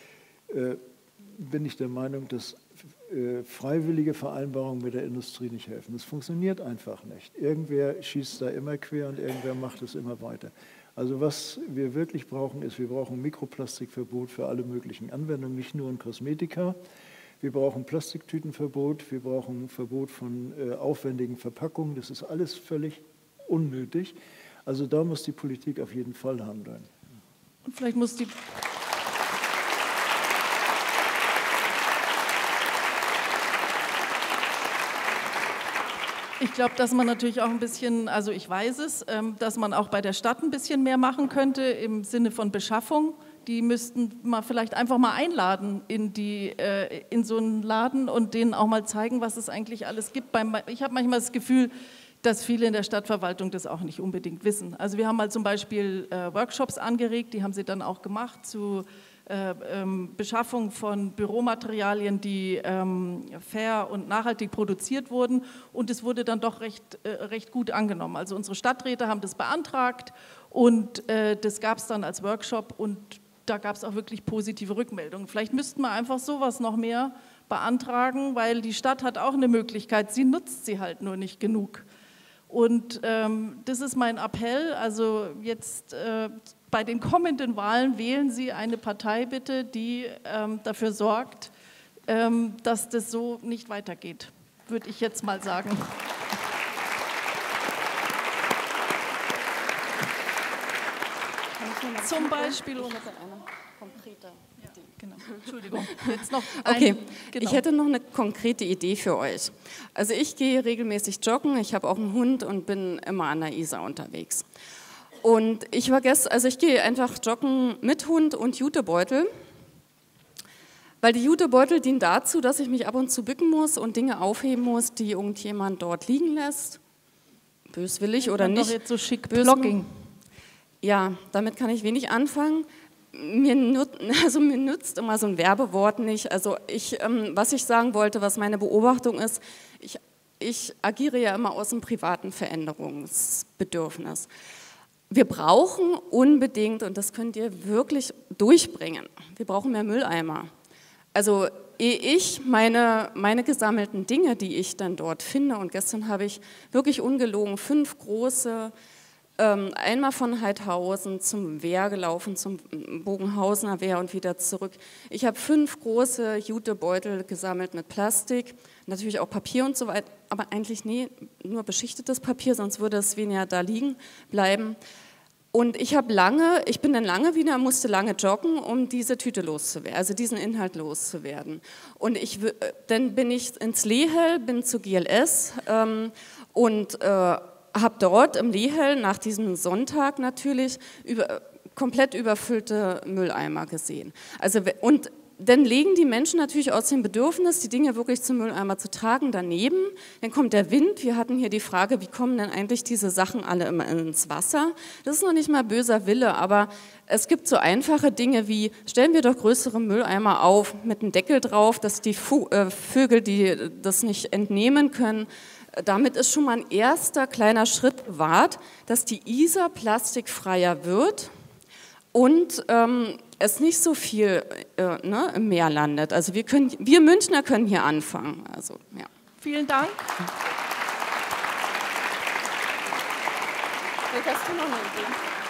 S3: bin ich der Meinung, dass freiwillige Vereinbarungen mit der Industrie nicht helfen. Das funktioniert einfach nicht. Irgendwer schießt da immer quer und irgendwer macht es immer weiter. Also was wir wirklich brauchen, ist, wir brauchen ein Mikroplastikverbot für alle möglichen Anwendungen, nicht nur in Kosmetika. Wir brauchen Plastiktütenverbot, wir brauchen ein Verbot von aufwendigen Verpackungen. Das ist alles völlig unnötig. Also da muss die Politik auf jeden Fall handeln.
S2: Und vielleicht muss die... Ich glaube, dass man natürlich auch ein bisschen, also ich weiß es, dass man auch bei der Stadt ein bisschen mehr machen könnte im Sinne von Beschaffung. Die müssten mal vielleicht einfach mal einladen in so einen Laden und denen auch mal zeigen, was es eigentlich alles gibt. Ich habe manchmal das Gefühl, dass viele in der Stadtverwaltung das auch nicht unbedingt wissen. Also wir haben mal zum Beispiel Workshops angeregt, die haben sie dann auch gemacht zu Beschaffung von Büromaterialien, die fair und nachhaltig produziert wurden, und es wurde dann doch recht gut angenommen. Also unsere Stadträte haben das beantragt und das gab es dann als Workshop und da gab es auch wirklich positive Rückmeldungen. Vielleicht müssten wir einfach sowas noch mehr beantragen, weil die Stadt hat auch eine Möglichkeit, sie nutzt sie halt nur nicht genug. Und das ist mein Appell, also jetzt bei den kommenden Wahlen wählen Sie eine Partei bitte, die dafür sorgt, dass das so nicht weitergeht, würde ich jetzt mal sagen. Zum Beispiel... Genau. Entschuldigung, jetzt noch
S12: okay, ich hätte noch eine konkrete Idee für euch. Also ich gehe regelmäßig joggen, ich habe auch einen Hund und bin immer an der Isar unterwegs. Und ich gehe einfach joggen mit Hund und Jutebeutel, weil die Jutebeutel dienen dazu, dass ich mich ab und zu bücken muss und Dinge aufheben muss, die irgendjemand dort liegen lässt, böswillig oder nicht.
S2: Doch jetzt so schick Blogging.
S12: Ja, damit kann ich wenig anfangen. Mir nützt immer so ein Werbewort nicht. Also was ich sagen wollte, was meine Beobachtung ist, ich agiere ja immer aus dem privaten Veränderungsbedürfnis. Wir brauchen unbedingt, und das könnt ihr wirklich durchbringen, wir brauchen mehr Mülleimer. Also ehe ich meine gesammelten Dinge, die ich dann dort finde, und gestern habe ich wirklich ungelogen 5 große, einmal von Heidhausen zum Wehr gelaufen, zum Bogenhausener Wehr und wieder zurück. Ich habe 5 große Jutebeutel gesammelt mit Plastik, natürlich auch Papier und so weiter, aber eigentlich nur beschichtetes Papier, sonst würde es weniger da liegen bleiben. Und ich musste lange joggen, um diese Tüte loszuwerden, also diesen Inhalt loszuwerden. Und dann bin ich ins Lehel, bin zu GLS und habe dort im Lehel nach diesem Sonntag natürlich komplett überfüllte Mülleimer gesehen. Und dann legen die Menschen natürlich aus dem Bedürfnis, die Dinge wirklich zum Mülleimer zu tragen, daneben. Dann kommt der Wind. Wir hatten hier die Frage, wie kommen denn eigentlich diese Sachen alle immer ins Wasser? Das ist noch nicht mal böser Wille, aber es gibt so einfache Dinge wie, stellen wir doch größere Mülleimer auf mit einem Deckel drauf, dass die Vögel, die das nicht entnehmen können, damit ist schon mal ein erster kleiner Schritt gewahrt, dass die Isar plastikfreier wird und es nicht so viel im Meer landet. Also wir Münchner können hier anfangen. Also, ja.
S2: Vielen Dank.
S12: Hast du noch eine Idee?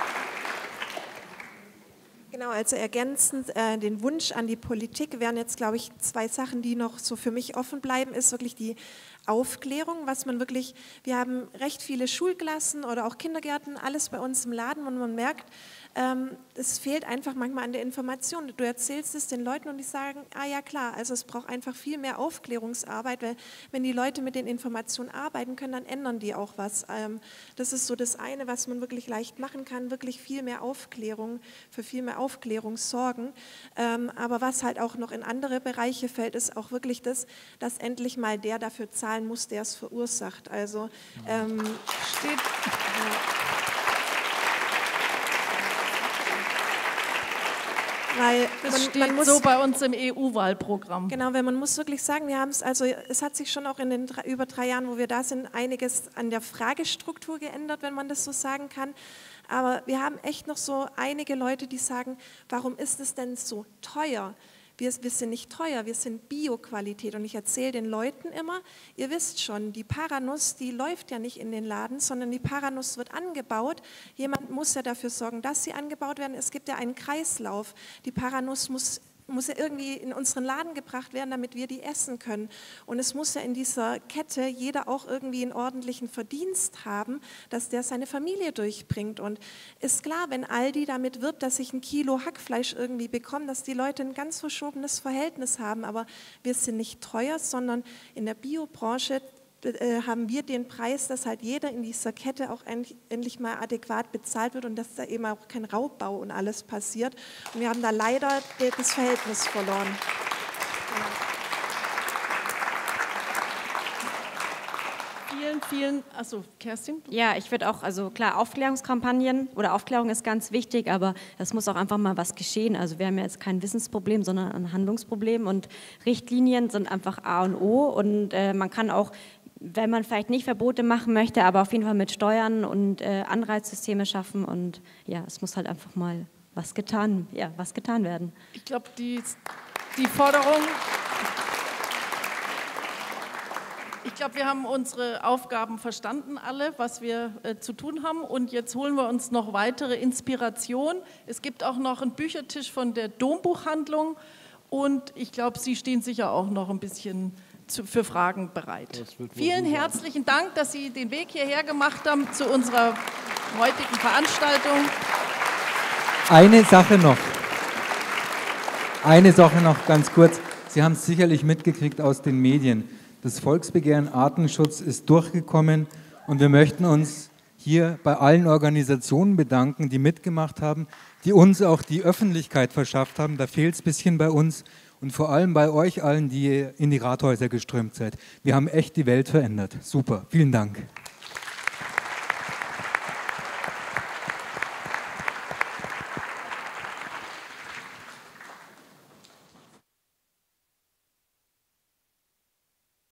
S11: Genau, also ergänzend den Wunsch an die Politik wären jetzt, glaube ich, 2 Sachen, die noch so für mich offen bleiben, ist wirklich die Aufklärung, wir haben recht viele Schulklassen oder auch Kindergärten, alles bei uns im Laden, und man merkt, es fehlt einfach manchmal an der Information. Du erzählst es den Leuten und die sagen, ja klar, also es braucht einfach viel mehr Aufklärungsarbeit, weil wenn die Leute mit den Informationen arbeiten können, dann ändern die auch was. Das ist so das eine, was man wirklich leicht machen kann, wirklich viel mehr Aufklärung, für viel mehr Aufklärung sorgen. Aber was halt auch noch in andere Bereiche fällt, ist auch wirklich das, dass endlich mal der dafür zahlen muss, der es verursacht. Also steht... Weil
S2: das steht so bei uns im EU-Wahlprogramm.
S11: Genau, weil man muss wirklich sagen, es hat sich schon auch in den über 3 Jahren, wo wir da sind, einiges an der Fragestruktur geändert, wenn man das so sagen kann. Aber wir haben echt noch so einige Leute, die sagen, warum ist es denn so teuer? Wir sind nicht teuer, wir sind Bio-Qualität. Und ich erzähle den Leuten immer, ihr wisst schon, die Paranuss, die läuft ja nicht in den Laden, sondern die Paranuss wird angebaut. Jemand muss ja dafür sorgen, dass sie angebaut werden. Es gibt ja einen Kreislauf. Die Paranuss muss ja irgendwie in unseren Laden gebracht werden, damit wir die essen können. Und es muss ja in dieser Kette jeder auch irgendwie einen ordentlichen Verdienst haben, dass der seine Familie durchbringt. Und ist klar, wenn Aldi damit wirbt, dass ich 1 Kilo Hackfleisch irgendwie bekomme, dass die Leute ein ganz verschobenes Verhältnis haben. Aber wir sind nicht teuer, sondern in der Biobranche haben wir den Preis, dass halt jeder in dieser Kette auch endlich mal adäquat bezahlt wird und dass da eben auch kein Raubbau und alles passiert. Und wir haben da leider das Verhältnis verloren.
S2: Achso, Kerstin?
S10: Ja, ich würde auch, also klar, Aufklärungskampagnen oder Aufklärung ist ganz wichtig, aber es muss auch einfach mal was geschehen. Also wir haben ja jetzt kein Wissensproblem, sondern ein Handlungsproblem und Richtlinien sind einfach A und O und man kann auch, wenn man vielleicht nicht Verbote machen möchte, aber auf jeden Fall mit Steuern und Anreizsysteme schaffen und ja, es muss halt einfach mal was getan werden.
S2: Ich glaube, die Forderung... Ich glaube, wir haben unsere Aufgaben verstanden, alle, was wir zu tun haben. Und jetzt holen wir uns noch weitere Inspiration. Es gibt auch noch einen Büchertisch von der Dombuchhandlung. Und ich glaube, Sie stehen sicher auch noch ein bisschen für Fragen bereit. Vielen herzlichen Dank, dass Sie den Weg hierher gemacht haben zu unserer heutigen Veranstaltung.
S1: Eine Sache noch ganz kurz. Sie haben es sicherlich mitgekriegt aus den Medien. Das Volksbegehren Artenschutz ist durchgekommen und wir möchten uns hier bei allen Organisationen bedanken, die mitgemacht haben, die uns auch die Öffentlichkeit verschafft haben. Da fehlt es ein bisschen bei uns und vor allem bei euch allen, die in die Rathäuser geströmt seid. Wir haben echt die Welt verändert. Super, vielen Dank.